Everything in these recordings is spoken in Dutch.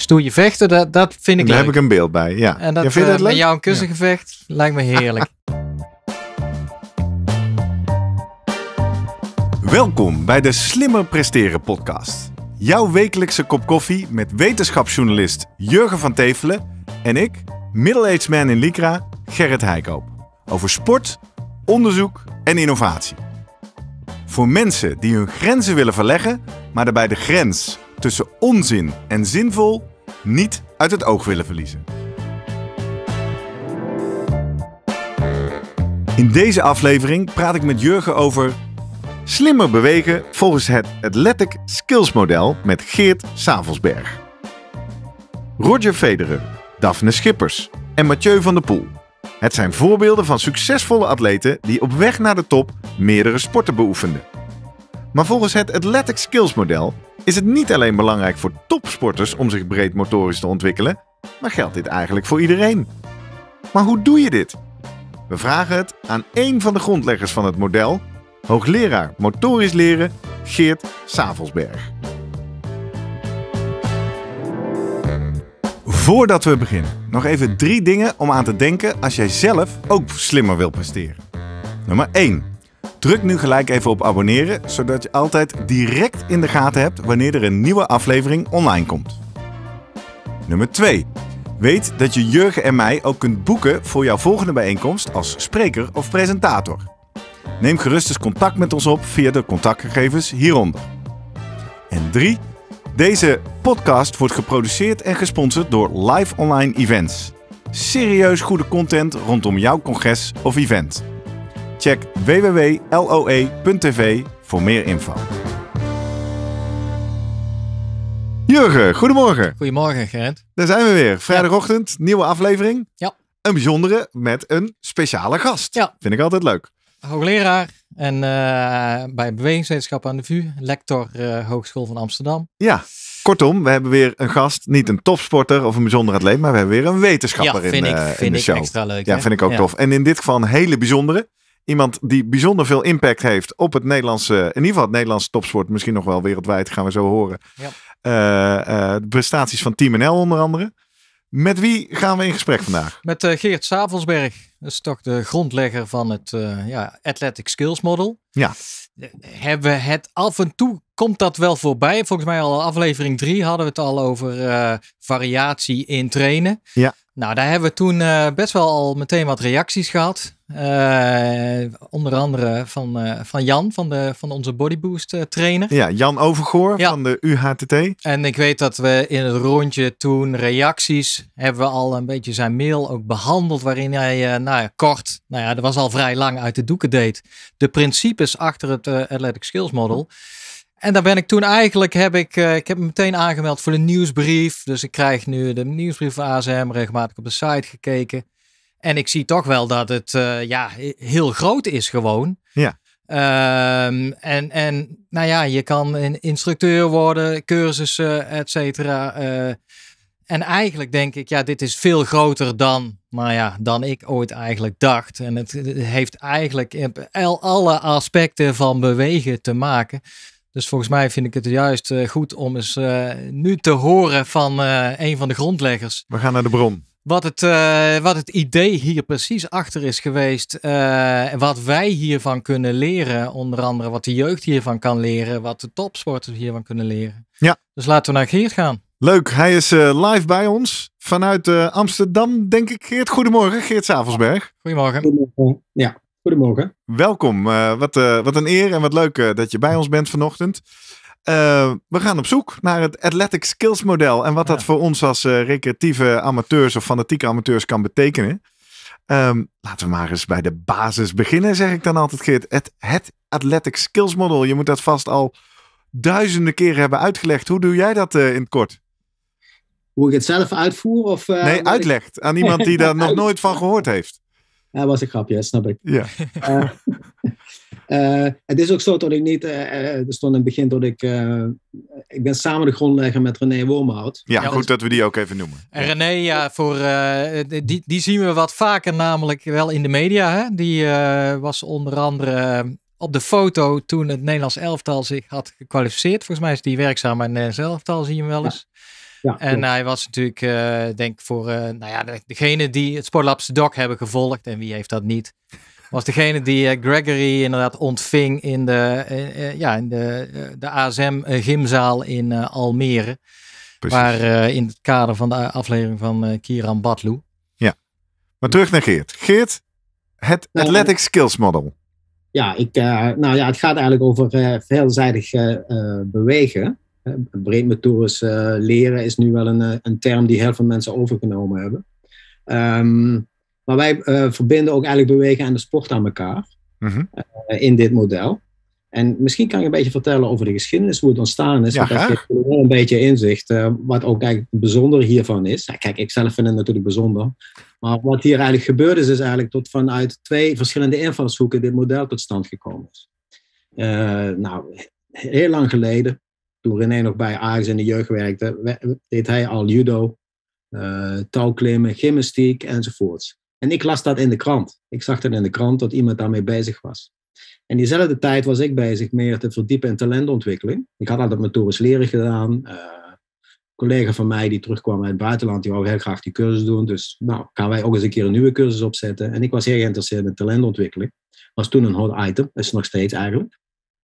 stoeien vechten, dat vind ik Daar leuk. heb ik een beeld bij, ja. En dat vind je dat leuk? met jou een kussengevecht lijkt me heerlijk. Welkom bij de Slimmer Presteren podcast. Jouw wekelijkse kop koffie met wetenschapsjournalist Jurgen van Tevelen en ik, middle-aged man in Lycra, Gerrit Heikoop. Over sport, onderzoek en innovatie. Voor mensen die hun grenzen willen verleggen, maar daarbij de grens tussen onzin en zinvol niet uit het oog willen verliezen. In deze aflevering praat ik met Jurgen over slimmer bewegen volgens het Athletic Skills model met Geert Savelsberg. Roger Federer, Daphne Schippers en Mathieu van der Poel. Het zijn voorbeelden van succesvolle atleten die op weg naar de top meerdere sporten beoefenden. Maar volgens het Athletic Skills model is het niet alleen belangrijk voor topsporters om zich breed motorisch te ontwikkelen, maar geldt dit eigenlijk voor iedereen. Maar hoe doe je dit? We vragen het aan één van de grondleggers van het model, hoogleraar motorisch leren Geert Savelsberg. Voordat we beginnen, nog even 3 dingen om aan te denken als jij zelf ook slimmer wilt presteren. Nummer 1. Druk nu gelijk even op abonneren, zodat je altijd direct in de gaten hebt wanneer er een nieuwe aflevering online komt. Nummer 2. Weet dat je Jurgen en mij ook kunt boeken voor jouw volgende bijeenkomst als spreker of presentator. Neem gerust eens contact met ons op via de contactgegevens hieronder. En 3. Deze podcast wordt geproduceerd en gesponsord door Live Online Events. Serieus goede content rondom jouw congres of event. Check www.loe.tv voor meer info. Jurgen, goedemorgen. Goedemorgen, Gerrit. Daar zijn we weer. Vrijdagochtend, nieuwe aflevering. Ja. Een bijzondere met een speciale gast. Ja. Vind ik altijd leuk. Hoogleraar en bij bewegingswetenschap aan de VU, lector Hogeschool van Amsterdam. Ja, kortom, we hebben weer een gast. Niet een topsporter of een bijzonder atleet, maar we hebben weer een wetenschapper in de show. Extra leuk. Ja, vind ik ook tof. En in dit geval een hele bijzondere. Iemand die bijzonder veel impact heeft op het Nederlandse, in ieder geval het Nederlandse topsport, misschien nog wel wereldwijd, gaan we zo horen. Ja. De prestaties van Team NL onder andere. Met wie gaan we in gesprek vandaag? Met Geert Savelsberg. Dat is toch de grondlegger van het Athletic Skills Model. Ja. Hebben we het af en toe, komt dat wel voorbij. Volgens mij al aflevering 3 hadden we het al over variatie in trainen. Ja. Nou, daar hebben we toen best wel al meteen wat reacties gehad. Onder andere van Jan, van onze Bodyboost trainer. Ja, Jan Overgoor van de UHTT. En ik weet dat we in het rondje toen reacties, hebben we al een beetje zijn mail ook behandeld. Waarin hij kort, dat was al vrij lang uit de doeken deed. De principes achter het Athletic Skills Model. En daar ben ik toen eigenlijk, ik heb me meteen aangemeld voor de nieuwsbrief. Dus ik krijg nu de nieuwsbrief van ASM, regelmatig op de site gekeken. En ik zie toch wel dat het heel groot is gewoon. Ja. Je kan een instructeur worden, cursussen, et cetera. En eigenlijk denk ik, dit is veel groter dan ik ooit eigenlijk dacht. En het heeft eigenlijk in alle aspecten van bewegen te maken. Dus volgens mij vind ik het juist goed om eens nu te horen van een van de grondleggers. We gaan naar de bron. Wat het idee hier precies achter is geweest. Wat wij hiervan kunnen leren. Onder andere wat de jeugd hiervan kan leren. Wat de topsporters hiervan kunnen leren. Ja. Dus laten we naar Geert gaan. Leuk, hij is live bij ons vanuit Amsterdam, denk ik. Geert, goedemorgen. Geert Savelsberg. Goedemorgen. Goedemorgen. Ja, goedemorgen. Welkom. Wat een eer en wat leuk dat je bij ons bent vanochtend. We gaan op zoek naar het Athletic Skills model en wat dat voor ons als recreatieve amateurs of fanatieke amateurs kan betekenen. Laten we maar eens bij de basis beginnen, zeg ik dan altijd, Geert. Het Athletic Skills model, je moet dat vast al duizenden keren hebben uitgelegd. Hoe doe jij dat in het kort? Hoe ik het zelf uitvoer? Of, nee, uitlegt aan iemand die daar nog nooit van gehoord heeft. Dat was een grapje, snap ik. Ja. Het is ook zo dat ik niet, er stond in het begin dat ik ben samen de grondlegger met René Wormhout. Ja, goed dat we die ook even noemen. En René, die zien we wat vaker namelijk wel in de media. Hè? Die was onder andere op de foto toen het Nederlands elftal zich had gekwalificeerd. Volgens mij is die werkzaam bij het Nederlands elftal, zie je hem wel eens. Ja, En hij was natuurlijk, denk ik, voor degene die het Sport Labs hebben gevolgd. En wie heeft dat niet? Was degene die Gregory inderdaad ontving in de ASM gymzaal in Almere. Precies. Waar in het kader van de aflevering van Kieran Batlu. Ja, maar terug naar Geert. Geert, het Athletic Skills Model. Ja, het gaat eigenlijk over veelzijdig bewegen. Breedmotorisch leren is nu wel een term die heel veel mensen overgenomen hebben. Maar wij verbinden ook eigenlijk bewegen en de sport aan elkaar in dit model. En misschien kan je een beetje vertellen over de geschiedenis, hoe het ontstaan is. Ja, want dat geeft wel een beetje inzicht, wat ook eigenlijk bijzonder hiervan is. Ja, kijk, ik zelf vind het natuurlijk bijzonder. Maar wat hier eigenlijk gebeurd is eigenlijk tot vanuit 2 verschillende invalshoeken dit model tot stand gekomen is. Heel lang geleden, toen René nog bij Ajax in de jeugd werkte, deed hij al judo, touwklimmen, gymnastiek enzovoorts. En ik las dat in de krant. Ik zag dat in de krant dat iemand daarmee bezig was. En diezelfde tijd was ik bezig meer te verdiepen in talentontwikkeling. Ik had altijd motorisch leren gedaan. Een collega van mij die terugkwam uit het buitenland, die wou heel graag die cursus doen. Dus gaan wij ook eens een keer een nieuwe cursus opzetten. En ik was heel geïnteresseerd in talentontwikkeling. Was toen een hot item, is nog steeds eigenlijk.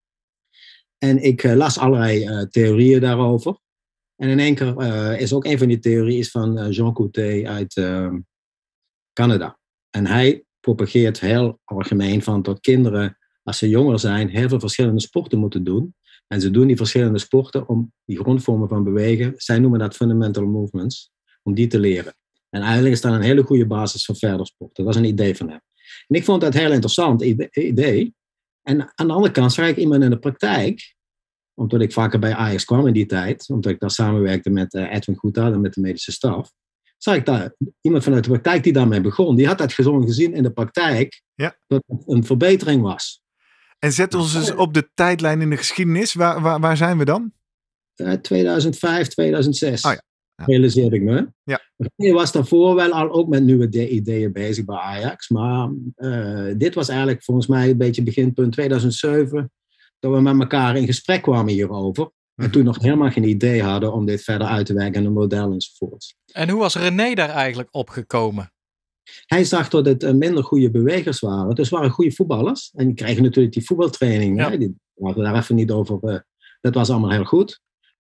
En ik las allerlei theorieën daarover. En in één keer is ook een van die theorieën van Jean Coutet uit Canada. En hij propageert heel algemeen van dat kinderen, als ze jonger zijn, heel veel verschillende sporten moeten doen. En ze doen die verschillende sporten om die grondvormen van bewegen, zij noemen dat fundamental movements, om die te leren. En eigenlijk is dat een hele goede basis voor verder sporten. Dat is een idee van hem. En ik vond dat een heel interessant idee. En aan de andere kant zag ik iemand in de praktijk, omdat ik vaker bij Ajax kwam in die tijd, omdat ik daar samenwerkte met Edwin Goethard en met de medische staf, zag ik daar iemand vanuit de praktijk die daarmee begon. Die had dat gewoon gezien in de praktijk, dat het een verbetering was. En zet ons dus op de tijdlijn in de geschiedenis. Waar zijn we dan? 2005, 2006. Oh ja. Realiseerde ik me. Ja. Ik was daarvoor wel al ook met nieuwe ideeën bezig bij Ajax. Maar dit was eigenlijk volgens mij een beetje beginpunt 2007. Dat we met elkaar in gesprek kwamen hierover. En toen nog helemaal geen idee hadden om dit verder uit te werken in een model enzovoort. En hoe was René daar eigenlijk opgekomen? Hij zag dat het minder goede bewegers waren. Dus waren goede voetballers. En die kregen natuurlijk die voetbaltraining. Ja. Hè? Die hadden daar even niet over. Dat was allemaal heel goed.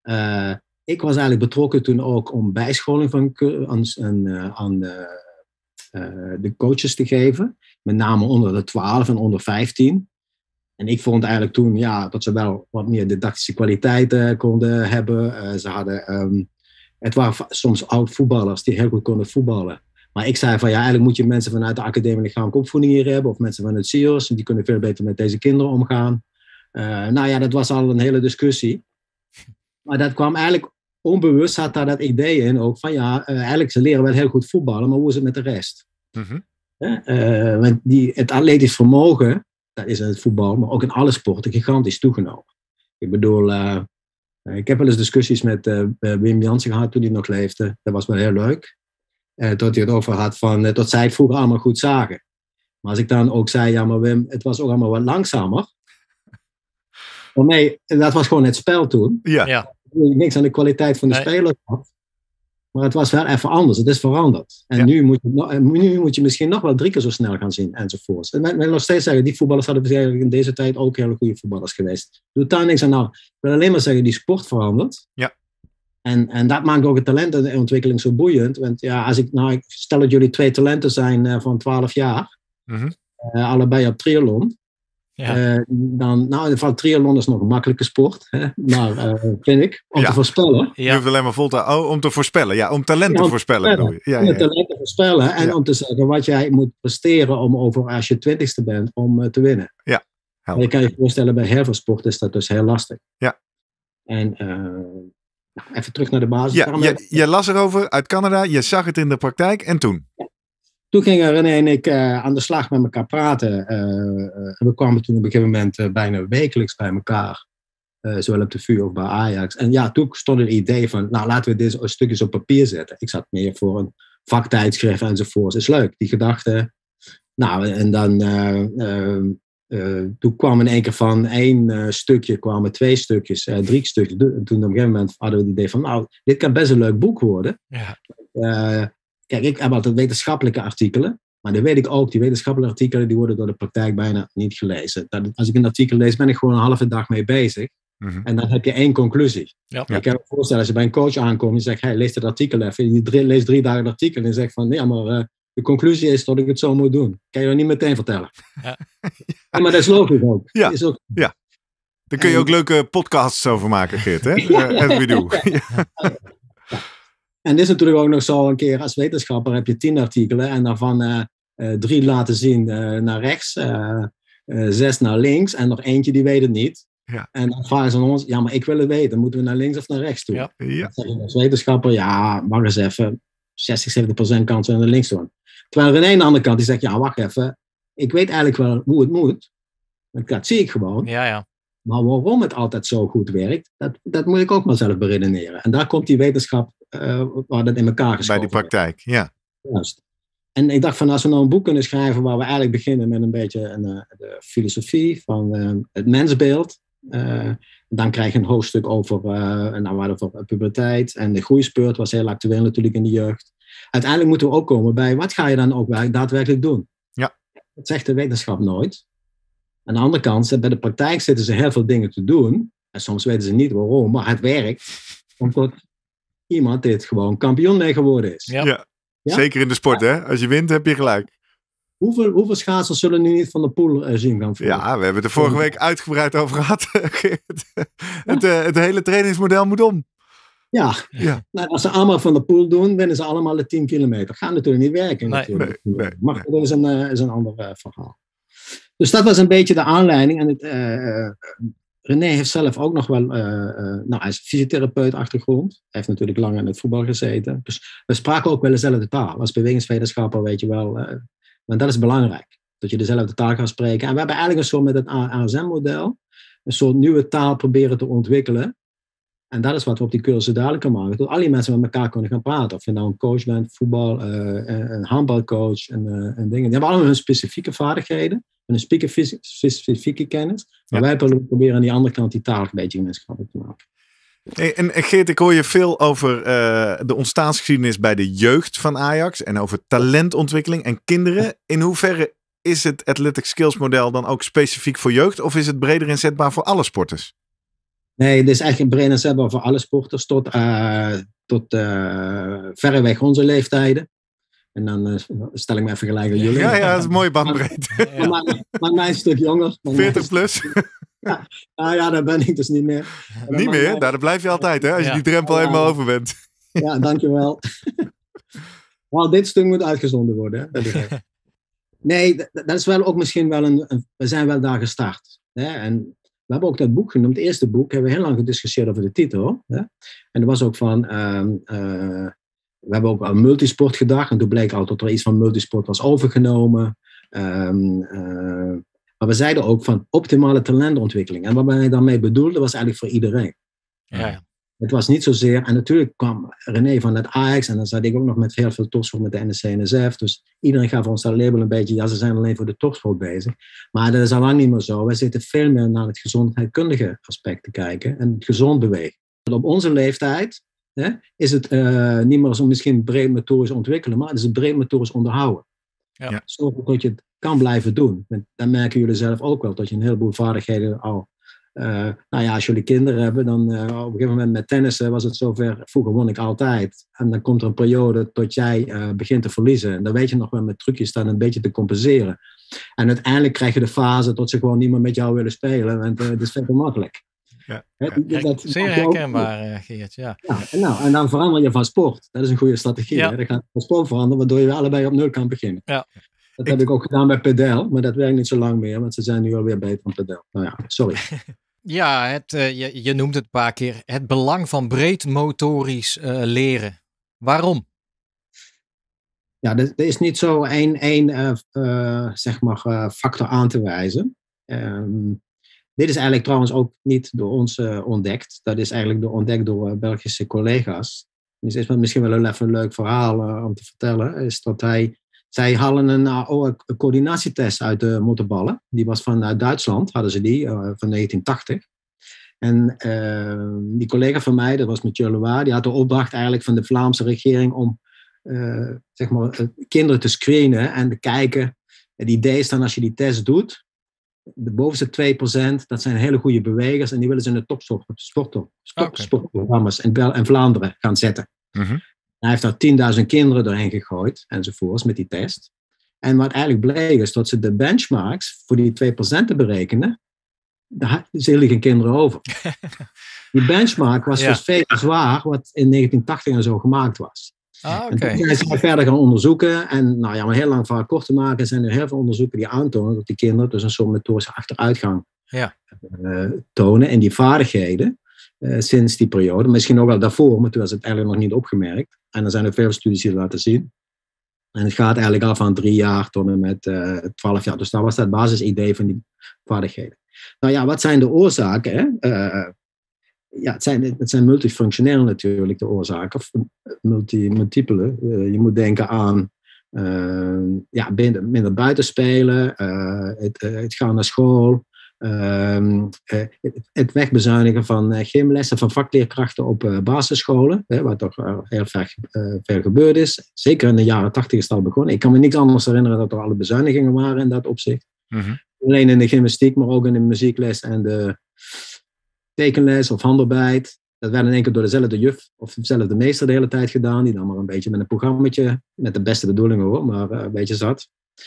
Ik was eigenlijk betrokken toen ook om bijscholing aan de coaches te geven. Met name onder de 12 en onder 15. En ik vond eigenlijk toen dat ze wel wat meer didactische kwaliteiten konden hebben. Ze hadden, het waren soms oud-voetballers die heel goed konden voetballen. Maar ik zei van eigenlijk moet je mensen vanuit de academie lichamelijke opvoeding hier hebben. Of mensen van het CIO's. Die kunnen veel beter met deze kinderen omgaan. Dat was al een hele discussie. Maar dat kwam eigenlijk onbewust, zat daar dat idee in ook van eigenlijk ze leren wel heel goed voetballen, maar hoe is het met de rest? Want het atletisch vermogen, dat is in het voetbal, maar ook in alle sporten gigantisch toegenomen. Ik bedoel, ik heb wel eens discussies met Wim Jansen gehad toen hij nog leefde. Dat was wel heel leuk. Dat hij het over had van dat zij het vroeger allemaal goed zagen. Maar als ik dan ook zei, maar Wim, het was ook allemaal wat langzamer. Maar nee, dat was gewoon het spel toen. Ja. Niks aan de kwaliteit van de spelers had. Maar het was wel even anders. Het is veranderd. En nu moet je misschien nog wel 3 keer zo snel gaan zien enzovoorts. En men wil nog steeds zeggen, die voetballers hadden eigenlijk in deze tijd ook hele goede voetballers geweest. Doet daar niks aan. Nou, ik wil alleen maar zeggen, die sport verandert. Ja. En dat maakt ook het talentontwikkeling zo boeiend. Want ik stel dat jullie 2 talenten zijn van 12 jaar. Allebei op triathlon. Ja. Van triathlon is nog een makkelijke sport. Hè? Maar vind ik, om te voorspellen. Je hoeft alleen maar om te voorspellen. Ja, om talent te voorspellen. Om talent te voorspellen. En om te zeggen wat jij moet presteren als je 20ste bent om te winnen. Ja. Je kan je voorstellen, bij heel veel sporten is dat dus heel lastig. Ja. En even terug naar de basis. Je las erover uit Canada. Je zag het in de praktijk. En toen? Toen gingen René en ik aan de slag met elkaar praten. We kwamen toen op een gegeven moment bijna wekelijks bij elkaar. Zowel op de VU of bij Ajax. En toen stond het idee van, laten we deze stukjes op papier zetten. Ik zat meer voor een vaktijdschrift enzovoort. Is leuk, die gedachte. En dan toen kwam in één keer van 1 stukje, kwamen 2 stukjes, 3 stukjes. Toen op een gegeven moment hadden we het idee van, nou, dit kan best een leuk boek worden. Ja. Kijk, ik heb altijd wetenschappelijke artikelen. Maar dan weet ik ook, die wetenschappelijke artikelen die worden door de praktijk bijna niet gelezen. Als ik een artikel lees, ben ik gewoon een halve dag mee bezig. Mhm. En dan heb je 1 conclusie. Ja. Ik kan me voorstellen, als je bij een coach aankomt en zegt, hey, lees dat artikel even. En je leest 3 dagen het artikel en zegt van, nee, maar de conclusie is dat ik het zo moet doen. Kan je dat niet meteen vertellen. Ja. Ja, maar dat is logisch ook. Ja. Dat is ook... Daar kun je ook leuke podcasts over maken, Geert. Hè? As we do. En dit is natuurlijk ook nog zo een keer als wetenschapper heb je 10 artikelen en daarvan 3 laten zien naar rechts, 6 naar links en nog eentje die weet het niet. Ja. En dan vragen ze aan ons, ja, maar ik wil het weten, moeten we naar links of naar rechts toe? Ja. Ja. Dan zeg je als wetenschapper, ja, wacht eens even, 60-70% kans om naar links te doen. Terwijl René aan de andere kant, die zegt, ja, wacht even, ik weet eigenlijk wel hoe het moet. Dat zie ik gewoon. Ja. Maar waarom het altijd zo goed werkt, dat moet ik ook maar zelf beredeneren. En daar komt die wetenschap waar dat in elkaar geschoven Bij die praktijk, ja. Juist. En ik dacht van als we nou een boek kunnen schrijven waar we eigenlijk beginnen met een beetje de filosofie van het mensbeeld. Dan krijg je een hoofdstuk over puberteit en de groeispurt was heel actueel natuurlijk in de jeugd. Uiteindelijk moeten we ook komen bij wat ga je dan ook daadwerkelijk doen? Ja. Dat zegt de wetenschap nooit. Aan de andere kant, bij de praktijk zitten ze heel veel dingen te doen. En soms weten ze niet waarom, maar het werkt. Omdat iemand dit gewoon kampioen mee geworden is. Ja. Ja. Ja? Zeker in de sport, hè? Als je wint, heb je gelijk. Hoeveel schaatsers zullen nu niet van de pool zien gaan volgen? Ja, we hebben het er vorige week uitgebreid over gehad, Geert. Het hele trainingsmodel moet om. Ja. Ja. Nou, als ze allemaal van de pool doen, winnen ze allemaal de 10 kilometer. Gaat natuurlijk niet werken. Nee. Natuurlijk. Nee. Maar dat is een ander verhaal. Dus dat was een beetje de aanleiding. En René heeft zelf ook nog wel, hij is fysiotherapeut achtergrond. Hij heeft natuurlijk lang in het voetbal gezeten. Dus we spraken ook wel dezelfde taal. Als bewegingswetenschapper weet je wel, maar dat is belangrijk. Dat je dezelfde taal gaat spreken. En we hebben eigenlijk een soort met het ASM-model, een soort nieuwe taal proberen te ontwikkelen. En dat is wat we op die cursus dadelijk gaan maken. Dat al die mensen met elkaar kunnen gaan praten. Of je nou een coach bent, voetbal, een handbalcoach en dingen. Die hebben allemaal hun specifieke vaardigheden. En een specifieke kennis. Maar wij proberen aan die andere kant die taal een beetje gemeenschappelijk te maken. Hey, en Geert, ik hoor je veel over de ontstaansgeschiedenis bij de jeugd van Ajax. En over talentontwikkeling en kinderen. In hoeverre is het Athletic Skills model dan ook specifiek voor jeugd? Of is het breder inzetbaar voor alle sporters? Nee, het is echt breed inzetbaar voor alle sporters. Tot verreweg onze leeftijden. En dan stel ik me even gelijk aan jullie. Ja, dat is een mooie bandbreedte. Maar mij een stuk jonger. 40 plus? Ja, daar ben ik dus niet meer. Niet meer? Daar blijf je altijd, hè? Als je die drempel eenmaal over bent. Ja, dankjewel. Maar dit stuk moet uitgezonden worden. Hè? Nee, dat is wel ook misschien wel we zijn wel daar gestart. Hè? En we hebben ook dat boek genoemd. Het eerste boek hebben we heel lang gediscussieerd over de titel. Hè? En er was ook van... we hebben ook aan multisport gedacht. En toen bleek al dat er iets van multisport was overgenomen. Maar we zeiden ook van optimale talentontwikkeling. En wat wij daarmee bedoelden was eigenlijk voor iedereen. Ja. Het was niet zozeer... En natuurlijk kwam René van het Ajax. En dan zat ik ook nog met heel veel topsport met de NEC-NSF. Dus iedereen gaf ons dat label een beetje... Ja, ze zijn alleen voor de topsport bezig. Maar dat is al lang niet meer zo. Wij zitten veel meer naar het gezondheidkundige aspect te kijken. En het gezond bewegen. Op onze leeftijd... is het niet meer zo misschien breed motorisch ontwikkelen, maar het is het breed motorisch onderhouden. Ja. Zorg dat je het kan blijven doen. Dan merken jullie zelf ook wel dat je een heleboel vaardigheden al... als jullie kinderen hebben, dan op een gegeven moment met tennissen was het zover. Vroeger won ik altijd. En dan komt er een periode tot jij begint te verliezen. En dan weet je nog wel met trucjes dan een beetje te compenseren. En uiteindelijk krijg je de fase dat ze gewoon niet meer met jou willen spelen. En het is veel makkelijk. Ja. Zeer herkenbaar, Geert. Ja. En dan verander je van sport. Dat is een goede strategie. Ja. Hè? Dan gaat van sport veranderen, waardoor je allebei op 0 kan beginnen. Ja. Dat heb ik ook gedaan bij padel, maar dat werkt niet zo lang meer, want ze zijn nu alweer beter van padel. Nou ja, sorry. Ja, je noemt het een paar keer. Het belang van breed motorisch leren. Waarom? Ja, er is niet zo één factor aan te wijzen. Dit is eigenlijk trouwens ook niet door ons ontdekt. Dat is eigenlijk ontdekt door Belgische collega's. Dus is misschien wel even een leuk verhaal om te vertellen. Is dat hij zij hadden een coördinatietest uit de motorballen. Die was van Duitsland, hadden ze die, van 1980. En die collega van mij, dat was Mathieu Leroy, die had de opdracht eigenlijk van de Vlaamse regering om kinderen te screenen en te kijken. Het idee is dan als je die test doet, de bovenste 2%, dat zijn hele goede bewegers en die willen ze in de sportprogramma's in Vlaanderen gaan zetten. Mm-hmm. Hij heeft daar 10.000 kinderen doorheen gegooid enzovoorts met die test. En wat eigenlijk bleek is dat ze de benchmarks voor die 2% te berekenen, daar zijn geen kinderen over. Die benchmark was dus veel zwaar wat in 1980 en zo gemaakt was. En toen zijn ze verder gaan onderzoeken. En om heel lang verhaal kort te maken, zijn er heel veel onderzoeken die aantonen dat die kinderen dus een soort motorische achteruitgang tonen in die vaardigheden sinds die periode. Misschien ook wel daarvoor, maar toen was het eigenlijk nog niet opgemerkt. En er zijn er veel studies die dat laten zien. En het gaat eigenlijk af van 3 jaar tot en met 12 jaar. Dus dat was het basisidee van die vaardigheden. Nou ja, wat zijn de oorzaken? Het zijn multifunctioneel natuurlijk, de oorzaken. Multiple. Je moet denken aan minder buitenspelen, het gaan naar school, het wegbezuinigen van gymlessen, van vakleerkrachten op basisscholen, wat toch heel ver gebeurd is. Zeker in de jaren 80 is het al begonnen. Ik kan me niks anders herinneren dat er alle bezuinigingen waren in dat opzicht. Mm-hmm. Alleen in de gymnastiek, maar ook in de muziekles en de tekenles of handarbeid. Dat werd in één keer door dezelfde juf of dezelfde meester de hele tijd gedaan. Die dan maar een beetje met een programmaatje, met de beste bedoelingen hoor, maar een beetje zat.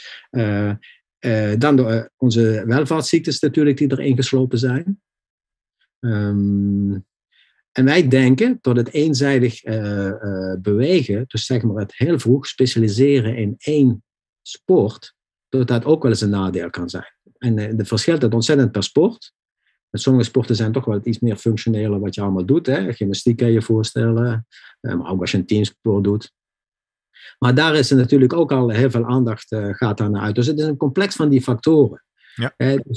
Dan door onze welvaartsziektes natuurlijk die erin geslopen zijn. En wij denken dat het eenzijdig bewegen, dus zeg maar het heel vroeg specialiseren in één sport, dat ook wel eens een nadeel kan zijn. En het verschilt het ontzettend per sport. En sommige sporten zijn toch wel iets meer functioneler wat je allemaal doet. Hè? Gymnastiek kan je je voorstellen, maar ook als je een teamsport doet. Maar daar is er natuurlijk ook al heel veel aandacht gaat daar naar uit. Dus het is een complex van die factoren. Ja. Dus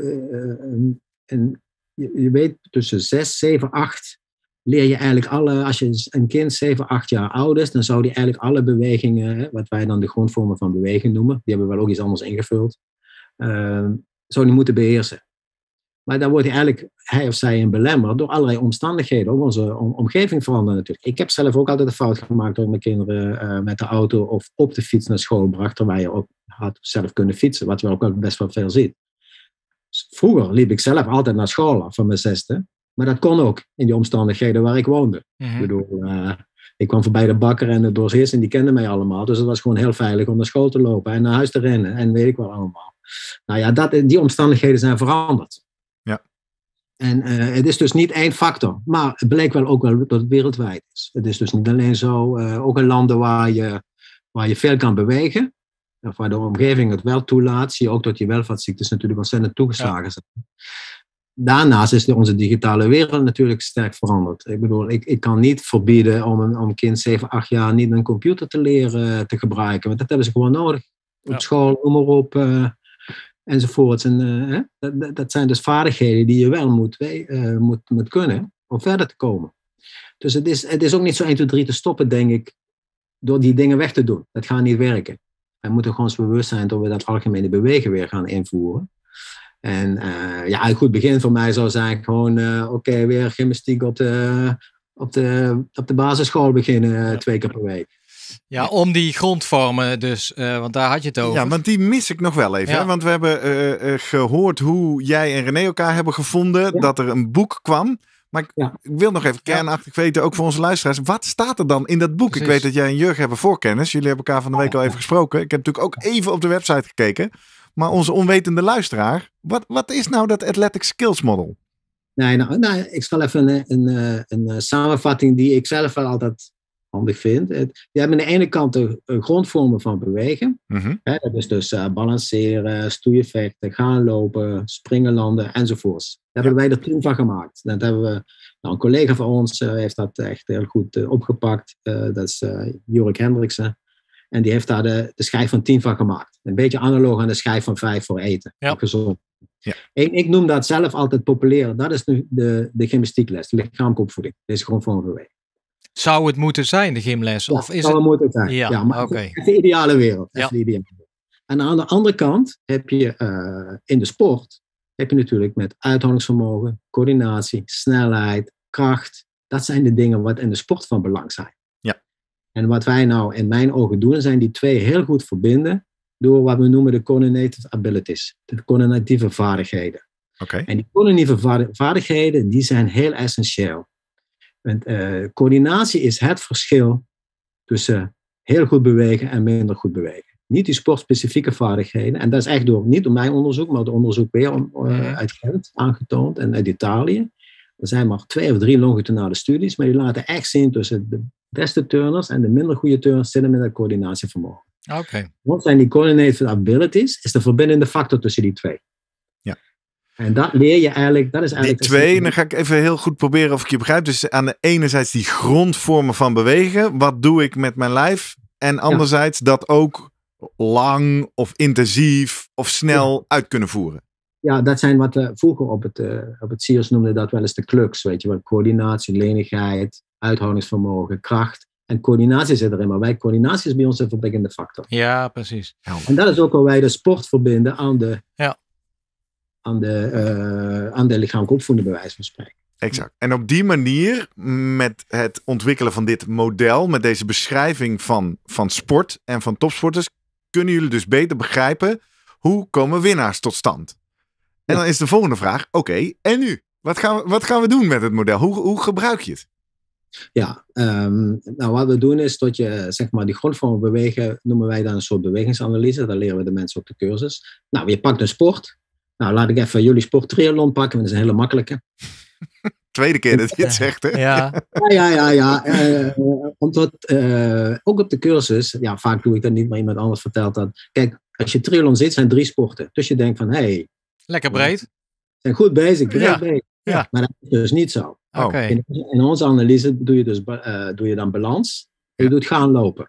je weet tussen 6, 7, 8 leer je eigenlijk als je een kind 7, 8 jaar oud is, dan zou die eigenlijk alle bewegingen, wat wij dan de grondvormen van beweging noemen, die hebben we wel ook iets anders ingevuld, zou die moeten beheersen. Maar dan wordt hij of zij belemmerd door allerlei omstandigheden. Ook onze omgeving verandert natuurlijk. Ik heb zelf ook altijd de fout gemaakt dat ik mijn kinderen met de auto of op de fiets naar school bracht, terwijl je ook had zelf kunnen fietsen, wat we ook best wel veel zien. Vroeger liep ik zelf altijd naar school af van mijn 6e. Maar dat kon ook in die omstandigheden waar ik woonde. Mm-hmm. Ik bedoel, ik kwam voorbij de bakker en de doorheers en die kenden mij allemaal. Dus het was gewoon heel veilig om naar school te lopen en naar huis te rennen. En weet ik wel allemaal. Nou ja, die omstandigheden zijn veranderd. Ja. En het is dus niet één factor. Maar het bleek wel ook wel dat het wereldwijd is. Het is dus niet alleen zo, ook in landen waar je veel kan bewegen. Of waar de omgeving het wel toelaat, zie je ook dat die welvaartsziektes natuurlijk ontzettend toegeslagen zijn. Daarnaast is onze digitale wereld natuurlijk sterk veranderd. Ik bedoel, ik kan niet verbieden om een kind 7, 8 jaar niet een computer te leren te gebruiken. Want dat hebben ze gewoon nodig. Op school, noem maar op, enzovoorts. En, dat zijn dus vaardigheden die je wel moet kunnen om verder te komen. Dus het is ook niet zo 1, 2, 3 te stoppen, denk ik, door die dingen weg te doen. Dat gaat niet werken. We moeten gewoon eens bewust zijn dat we dat algemene bewegen weer gaan invoeren. En een goed begin voor mij zou zijn gewoon, weer gymnastiek op de basisschool beginnen 2 keer per week. Ja, om die grondvormen dus, want daar had je het over. Ja, want die mis ik nog wel even. Ja. Hè? Want we hebben gehoord hoe jij en René elkaar hebben gevonden, dat er een boek kwam. Maar ik wil nog even kernachtig weten, ook voor onze luisteraars. Wat staat er dan in dat boek? Precies. Ik weet dat jij en Jurgen hebben voorkennis. Jullie hebben elkaar van de week al even gesproken. Ik heb natuurlijk ook even op de website gekeken. Maar onze onwetende luisteraar, wat is nou dat Athletic Skills Model? Nee, ik zal even een samenvatting die ik zelf wel altijd handig vind. Je hebt aan de ene kant de grondvormen van bewegen. Mm-hmm. Dat is dus balanceren, stoeien, vechten, gaan lopen, springen, landen enzovoorts. Daar hebben wij er 10 van gemaakt. Dat hebben we, een collega van ons heeft dat echt heel goed opgepakt. Dat is Jorik Hendriksen. En die heeft daar de schijf van 10 van gemaakt. Een beetje analoog aan de schijf van 5 voor eten. Ja. Gezond. Ja. Ik noem dat zelf altijd populair. Dat is nu de gymnastiekles, de lichamelijke opvoeding. Deze grondvorm bewegen. Zou het moeten zijn, de gymles? Ja, of is zou het... moeten zijn. Ja, Ja, maar oké. even de ideale wereld. Ja. De ideale wereld. En aan de andere kant heb je in de sport, heb je natuurlijk met uithoudingsvermogen, coördinatie, snelheid, kracht. Dat zijn de dingen wat in de sport van belang zijn. Ja. En wat wij nou in mijn ogen doen, zijn die twee heel goed verbinden door wat we noemen de coordinated abilities. De coördinatieve vaardigheden. Oké. En die coördinatieve vaardigheden, die zijn heel essentieel. Want coördinatie is het verschil tussen heel goed bewegen en minder goed bewegen. Niet die sportspecifieke vaardigheden. En dat is echt niet door mijn onderzoek, maar door onderzoek weer uit Gent aangetoond en uit Italië. Er zijn maar 2 of 3 longitudinale studies, maar die laten echt zien tussen de beste turners en de minder goede turners zitten met dat coördinatievermogen. Oké. Wat zijn die coordinated abilities? Is de verbindende factor tussen die twee. Ja. En dat leer je eigenlijk. Dat is eigenlijk Die twee, dan ga ik even heel goed proberen of ik je begrijp. Dus aan de enerzijds die grondvormen van bewegen. Wat doe ik met mijn lijf? En anderzijds dat ook lang of intensief of snel uit kunnen voeren. Ja, dat zijn wat we vroeger op het CIOS noemden dat wel eens de cluks. Weet je wel, coördinatie, lenigheid, uithoudingsvermogen, kracht. En coördinatie zit erin, maar coördinatie is bij ons een verbindende factor. Ja, precies. En dat is ook waar wij de sport verbinden aan de lichamelijke opvoeding, bij wijze van spreken. Exact. En op die manier, met het ontwikkelen van dit model, met deze beschrijving van sport en van topsporters, kunnen jullie dus beter begrijpen hoe komen winnaars tot stand. En dan is de volgende vraag, oké, en nu? Wat gaan we doen met het model? Hoe gebruik je het? Ja, nou wat we doen is dat je, zeg maar, die grondvormen bewegen, noemen wij dan een soort bewegingsanalyse. Dat leren we de mensen op de cursus. Nou, je pakt een sport. Nou, laat ik even jullie sport triathlon pakken, want dat is een hele makkelijke. Tweede keer dat je het zegt, hè? Ja. Ja. Omdat, ook op de cursus, ja, vaak doe ik dat niet, maar iemand anders vertelt dat. Kijk, als je triathlon zit, zijn 3 sporten. Dus je denkt van, hey, Lekker breed. zijn goed bezig, breed bezig. Ja. Maar dat is dus niet zo. Oké. In onze analyse doe je dan balans en je doet gaan lopen.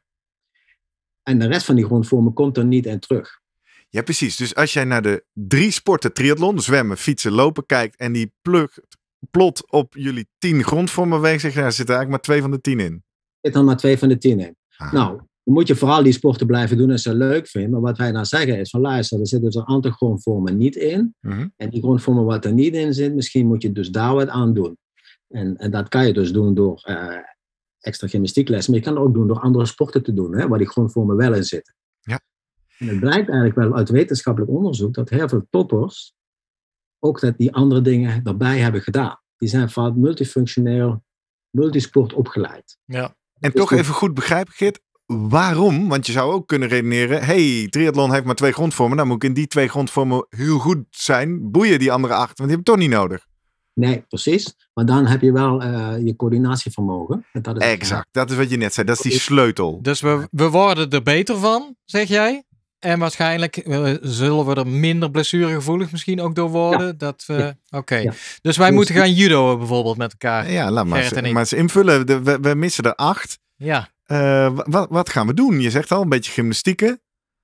En de rest van die grondvormen komt er niet in terug. Ja, precies. Dus als jij naar de 3 sporten triathlon, zwemmen, fietsen, lopen, kijkt en die plot op jullie 10 grondvormen weegt, zeg je, er zitten eigenlijk maar 2 van de 10 in. Er zitten er maar 2 van de 10 in. Ah. Nou, dan moet je vooral die sporten blijven doen als je het leuk vindt. Maar wat wij nou zeggen is van luister, er zitten dus een aantal grondvormen niet in. Mm-hmm. En die grondvormen wat er niet in zit, misschien moet je dus daar wat aan doen. En dat kan je dus doen door extra gymnastieklessen. Maar je kan het ook doen door andere sporten te doen, hè, waar die grondvormen wel in zitten. Ja. En het blijkt eigenlijk wel uit wetenschappelijk onderzoek dat heel veel toppers ook dat die andere dingen erbij hebben gedaan. Die zijn vaak multifunctioneel, multisport opgeleid. Ja. En toch even goed begrijpen, Geert, waarom? Want je zou ook kunnen redeneren, hey, triathlon heeft maar 2 grondvormen, dan moet ik in die 2 grondvormen heel goed zijn. Boeien die andere 8, want die heb ik toch niet nodig. Nee, precies. Maar dan heb je wel je coördinatievermogen. En dat is exact, dat is wat je net zei. Dat is die sleutel. Dus we worden er beter van, zeg jij. En waarschijnlijk zullen we er minder blessuregevoelig misschien ook door worden. Ja. Oké. Ja. Dus wij moeten gaan judoën bijvoorbeeld met elkaar. Ja, laat maar Gerrit en ik. eens invullen. We missen er 8. Ja. Wat gaan we doen? Je zegt al een beetje gymnastieken.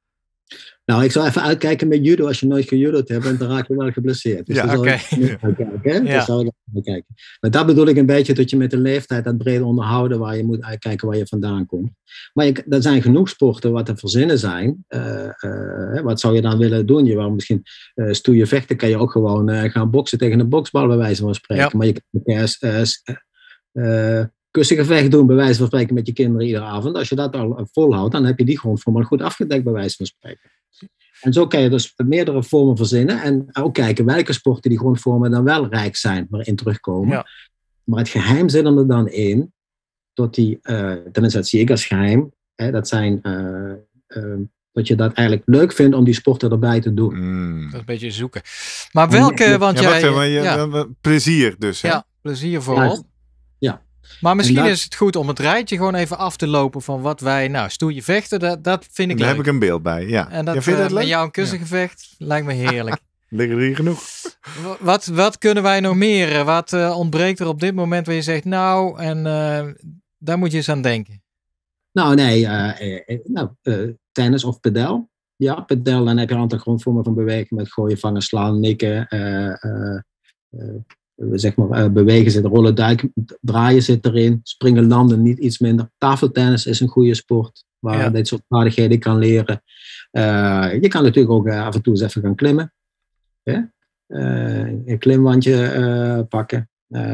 Nou, ik zou even uitkijken met judo. Als je nooit gejudo'd hebt, dan raak je wel geblesseerd. Dus Ja, daar zou oké. ik niet uitkijken. Hè? Ja. Dus zou ik even kijken. Maar dat bedoel ik een beetje dat je met de leeftijd dat brede onderhouden waar je moet uitkijken waar je vandaan komt. Maar er zijn genoeg sporten wat te verzinnen zijn. Wat zou je dan willen doen? Je wil misschien stoeien vechten, kan je ook gewoon gaan boksen tegen een boksbal bij wijze van spreken. Ja. Maar je kan kussengevecht doen bij wijze van spreken met je kinderen iedere avond. Als je dat al volhoudt, dan heb je die grondvorm al goed afgedekt bij wijze van spreken. En zo kan je dus meerdere vormen verzinnen en ook kijken welke sporten die grondvormen dan wel rijk zijn, waarin terugkomen. Ja. Maar het geheim zit er dan in, dat tenminste dat zie ik als geheim, dat zijn dat je dat eigenlijk leuk vindt om die sporten erbij te doen. Dat is een beetje zoeken. Maar welke, want plezier dus. Hè? Ja, plezier vooral. Ja. Maar misschien is het goed om het rijtje gewoon even af te lopen van wat wij, stoeien vechten, dat vind ik Daar leuk. heb ik een beeld bij, ja. En dat, vind je dat leuk? met jou een kussengevecht lijkt me heerlijk. Liggen er hier genoeg? Wat kunnen wij nog meer? Wat ontbreekt er op dit moment waar je zegt, daar moet je eens aan denken? Nou, nee, tennis of padel. Ja, padel, dan heb je een aantal grondvormen van beweging met gooien, vangen, slaan, nikken, zeg maar, bewegen zit, rollen, duiken, draaien zit erin. Springen, landen niet iets minder. Tafeltennis is een goede sport waar je dit soort vaardigheden kan leren. Je kan natuurlijk ook af en toe eens even gaan klimmen. Een klimwandje pakken.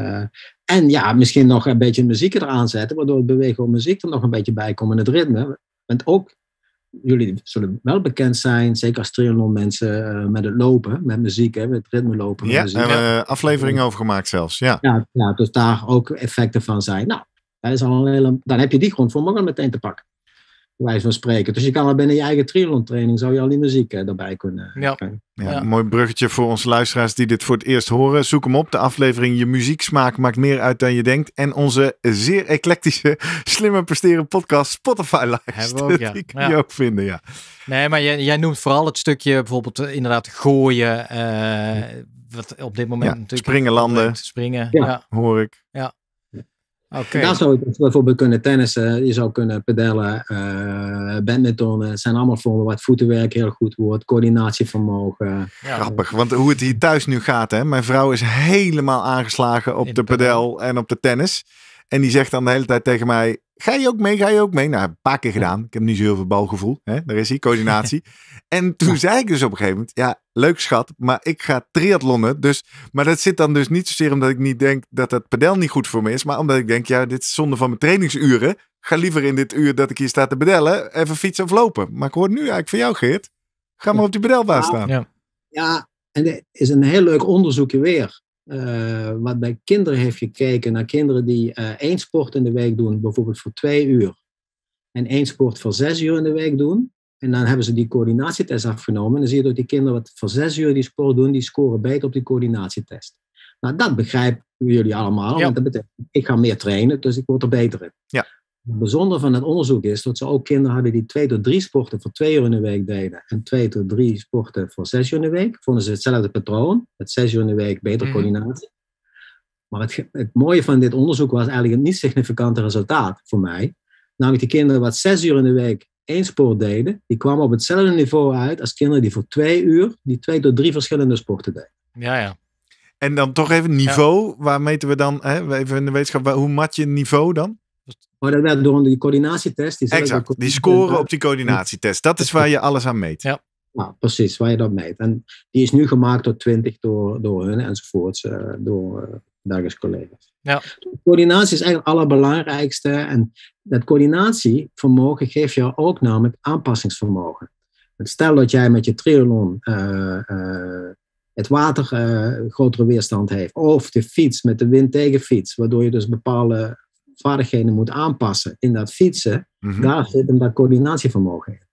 En ja, misschien nog een beetje muziek eraan zetten, waardoor het bewegen op muziek er nog een beetje bij komt in het ritme. Want ook, jullie zullen wel bekend zijn, zeker als triathlon mensen, met het lopen, met muziek, met het ritme lopen. Ja, daar hebben we afleveringen over gemaakt zelfs. Ja, dus daar ook effecten van zijn. Nou, dat is al dan heb je die grond voor morgen meteen te pakken. Wijze van spreken. Dus je kan al binnen je eigen triathlon training, zou je al die muziek erbij kunnen. Ja, mooi bruggetje voor onze luisteraars die dit voor het eerst horen. Zoek hem op. De aflevering Je muzieksmaak maakt meer uit dan je denkt. En onze zeer eclectische, slimmer presteren podcast Spotify-lijst. Ook, die kun je ook vinden, ja. Nee, maar jij noemt vooral het stukje bijvoorbeeld inderdaad gooien. Wat op dit moment natuurlijk... Springen, landen. Springen, hoor ik. Ja. Okay. Daar zou je bijvoorbeeld kunnen tennissen, je zou kunnen pedellen, badminton. Het zijn allemaal vormen waar het voetenwerk heel goed wordt, coördinatievermogen. Grappig, want hoe het hier thuis nu gaat, hè? Mijn vrouw is helemaal aangeslagen op de padel en op de tennis. En die zegt dan de hele tijd tegen mij, ga je ook mee? Nou, een paar keer gedaan. Ik heb niet zo heel veel balgevoel. Hè? Daar is die coördinatie. En toen zei ik dus op een gegeven moment, ja, leuk schat, maar ik ga triathlonnen. Dus, maar dat zit dan dus niet zozeer omdat ik niet denk dat het padel niet goed voor me is. Maar omdat ik denk, ja, dit is zonde van mijn trainingsuren. Ga liever in dit uur dat ik hier sta te padellen, even fietsen of lopen. Maar ik hoor nu eigenlijk van jou, Geert. Ga maar op die padelbaan staan. Ja, en er is een heel leuk onderzoekje weer. Wat bij kinderen heeft gekeken naar kinderen die 1 sport in de week doen, bijvoorbeeld voor 2 uur. En 1 sport voor 6 uur in de week doen. En dan hebben ze die coördinatietest afgenomen. En dan zie je dat die kinderen wat voor 6 uur die sport doen, die scoren beter op die coördinatietest. Nou, dat begrijpen jullie allemaal. Ja. Want dat betekent, ik ga meer trainen, dus ik word er beter in. Ja. Het bijzondere van het onderzoek is dat ze ook kinderen hadden die 2 tot 3 sporten voor 2 uur in de week deden. En 2 tot 3 sporten voor 6 uur in de week. Vonden ze hetzelfde patroon. Met 6 uur in de week beter coördinatie. Maar het mooie van dit onderzoek was eigenlijk een niet significante resultaat voor mij. Namelijk die kinderen wat 6 uur in de week 1 sport deden, die kwamen op hetzelfde niveau uit als kinderen die voor 2 uur die 2 tot 3 verschillende sporten deden. Ja. En dan toch even niveau, waar meten we dan, even in de wetenschap, hoe mat je niveau dan? Maar dat werd door die coördinatietest. Die scoren op die coördinatietest. Dat is waar je alles aan meet. Ja. Nou, precies, waar je dat meet. En die is nu gemaakt door 20 door hun enzovoorts, door Belgische collega's. Ja. Coördinatie is eigenlijk het allerbelangrijkste. En dat coördinatievermogen geeft jou ook namelijk aanpassingsvermogen. Stel dat jij met je triathlon het water grotere weerstand heeft. Of de fiets met de wind tegenfiets. Waardoor je dus bepaalde vaardigheden moet aanpassen in dat fietsen. Daar zit hem dat coördinatievermogen in.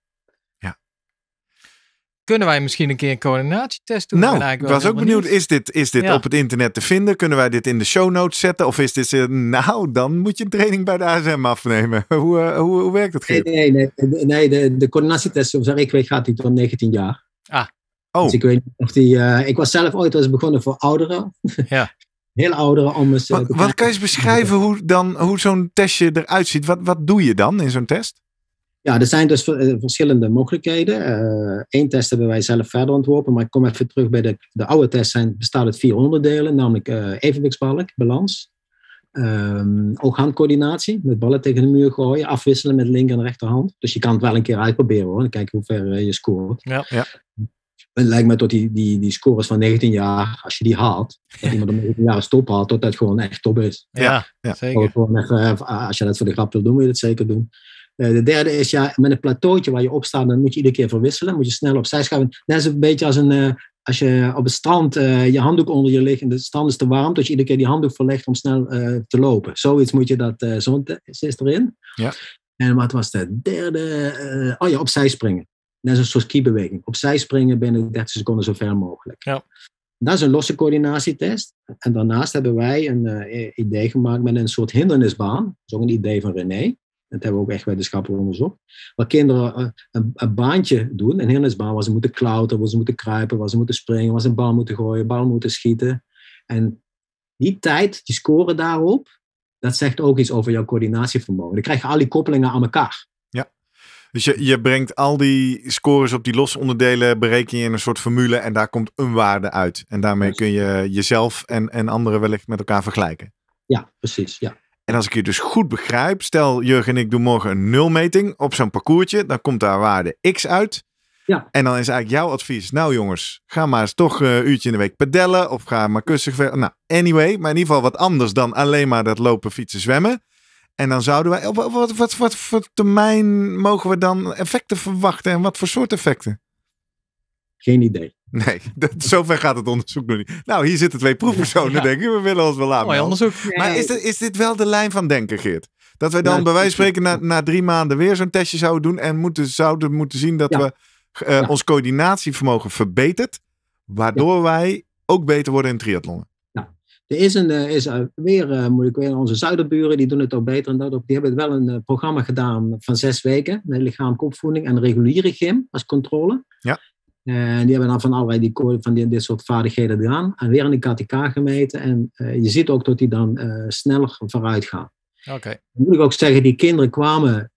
Kunnen wij misschien een keer een coördinatietest doen? Nou, ik was ook benieuwd. Is dit op het internet te vinden? Kunnen wij dit in de show notes zetten? Of is dit, nou, dan moet je een training bij de ASM afnemen. Hoe werkt het, Geert? Nee, de coördinatietest, zoals ik weet, gaat die tot 19 jaar. Oh. Dus ik weet niet of die... ik was zelf ooit eens begonnen voor ouderen. Ja. Heel ouderen om eens... Wat kan je eens beschrijven hoe zo'n testje eruit ziet? Wat doe je dan in zo'n test? Ja, er zijn dus verschillende mogelijkheden. Eén test hebben wij zelf verder ontworpen, maar ik kom even terug bij de oude test. Bestaat uit 4 onderdelen, namelijk evenwichtsbalk, balans. Ook handcoördinatie, met ballen tegen de muur gooien, afwisselen met linker en rechterhand. Dus je kan het wel een keer uitproberen hoor, en kijken hoe ver je scoort. Ja. Het lijkt me tot die scores van 19 jaar, als je die haalt, dat iemand om 19 jaar stop haalt, tot dat gewoon echt top is. Ja. Zeker. Als je dat voor de grap wil doen, moet je dat zeker doen. De derde is met een plateautje waar je op staat, dan moet je iedere keer verwisselen. Moet je snel opzij schuiven. Dat is een beetje als je op het strand je handdoek onder je ligt en de strand is te warm, dat je iedere keer die handdoek verlegt om snel te lopen. Zoiets moet je zo'n test is erin. Ja. En wat was de derde? Opzij springen. Dat is een soort skibeweging. Opzij springen binnen 30 seconden zo ver mogelijk. Ja. Dat is een losse coördinatietest. En daarnaast hebben wij een idee gemaakt met een soort hindernisbaan. Dat is ook een idee van René. Dat hebben we ook echt wetenschappelijk onderzocht. Waar kinderen een baantje doen, een hindernisbaan, waar ze moeten klauteren, waar ze moeten kruipen, waar ze moeten springen, waar ze een bal moeten gooien, bal moeten schieten. En die tijd, die scoren daarop, dat zegt ook iets over jouw coördinatievermogen. Dan krijg je al die koppelingen aan elkaar. Ja. Dus je brengt al die scores op die losse onderdelen, bereken je in een soort formule en daar komt een waarde uit. En daarmee kun je jezelf en anderen wellicht met elkaar vergelijken. Ja, precies. Ja. En als ik je dus goed begrijp, stel Jurgen en ik doen morgen een nulmeting op zo'n parcoursje, dan komt daar waarde X uit. Ja. En dan is eigenlijk jouw advies, nou jongens, ga maar eens toch een uurtje in de week pedellen of ga maar kussen. Nou, anyway, maar in ieder geval wat anders dan alleen maar dat lopen, fietsen, zwemmen. En dan zouden wij, wat voor termijn mogen we dan effecten verwachten en wat voor soort effecten? Geen idee. Nee, zover gaat het onderzoek nog niet. Nou, hier zitten 2 proefpersonen, denk ik. We willen ons wel aan. Mooi onderzoek. Maar is dit wel de lijn van denken, Geert? Dat wij dan bij wijze van spreken na 3 maanden weer zo'n testje zouden doen en zouden moeten zien dat we ons coördinatievermogen verbetert, waardoor wij ook beter worden in triathlonnen. Er is weer, moet ik weer, onze zuiderburen, die doen het ook beter. En die hebben wel een programma gedaan van 6 weken. Met lichamelijke opvoeding en reguliere gym als controle. Ja. En die hebben dan van allerlei dit soort vaardigheden gedaan. En weer in de KTK gemeten. En je ziet ook dat die dan sneller vooruit gaan. Okay. Dan moet ik ook zeggen, die kinderen kwamen,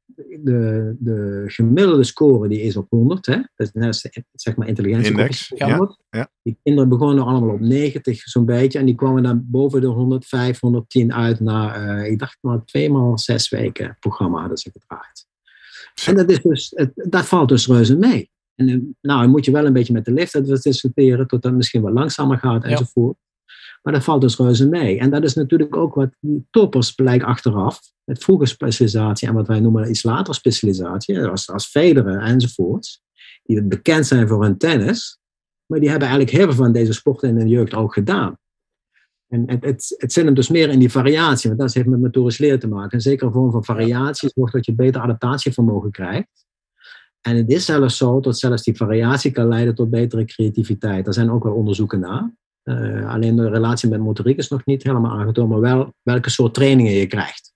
de gemiddelde score die is op 100. Hè? Dat is zeg maar intelligentieindex. Ja. Die kinderen begonnen allemaal op 90 zo'n beetje. En die kwamen dan boven de 105, 110 uit na, ik dacht maar 2 maal 6 weken programma hadden ze gedraaid. En dat valt dus reuze mee. En nou, dan moet je wel een beetje met de leeftijd discussiëren, tot dat misschien wat langzamer gaat enzovoort. Maar dat valt dus reuze mee. En dat is natuurlijk ook wat die toppers blijkt achteraf, met vroege specialisatie en wat wij noemen iets later specialisatie, als Federer enzovoorts, die bekend zijn voor hun tennis, maar die hebben eigenlijk heel veel van deze sporten in de jeugd ook gedaan. En het zit hem dus meer in die variatie, want dat heeft met motorisch leren te maken. Een zekere vorm van variatie zorgt dat je beter adaptatievermogen krijgt. En het is zelfs zo dat zelfs die variatie kan leiden tot betere creativiteit. Daar zijn ook wel onderzoeken naar. Alleen de relatie met motoriek is nog niet helemaal aangetoond, maar wel welke soort trainingen je krijgt.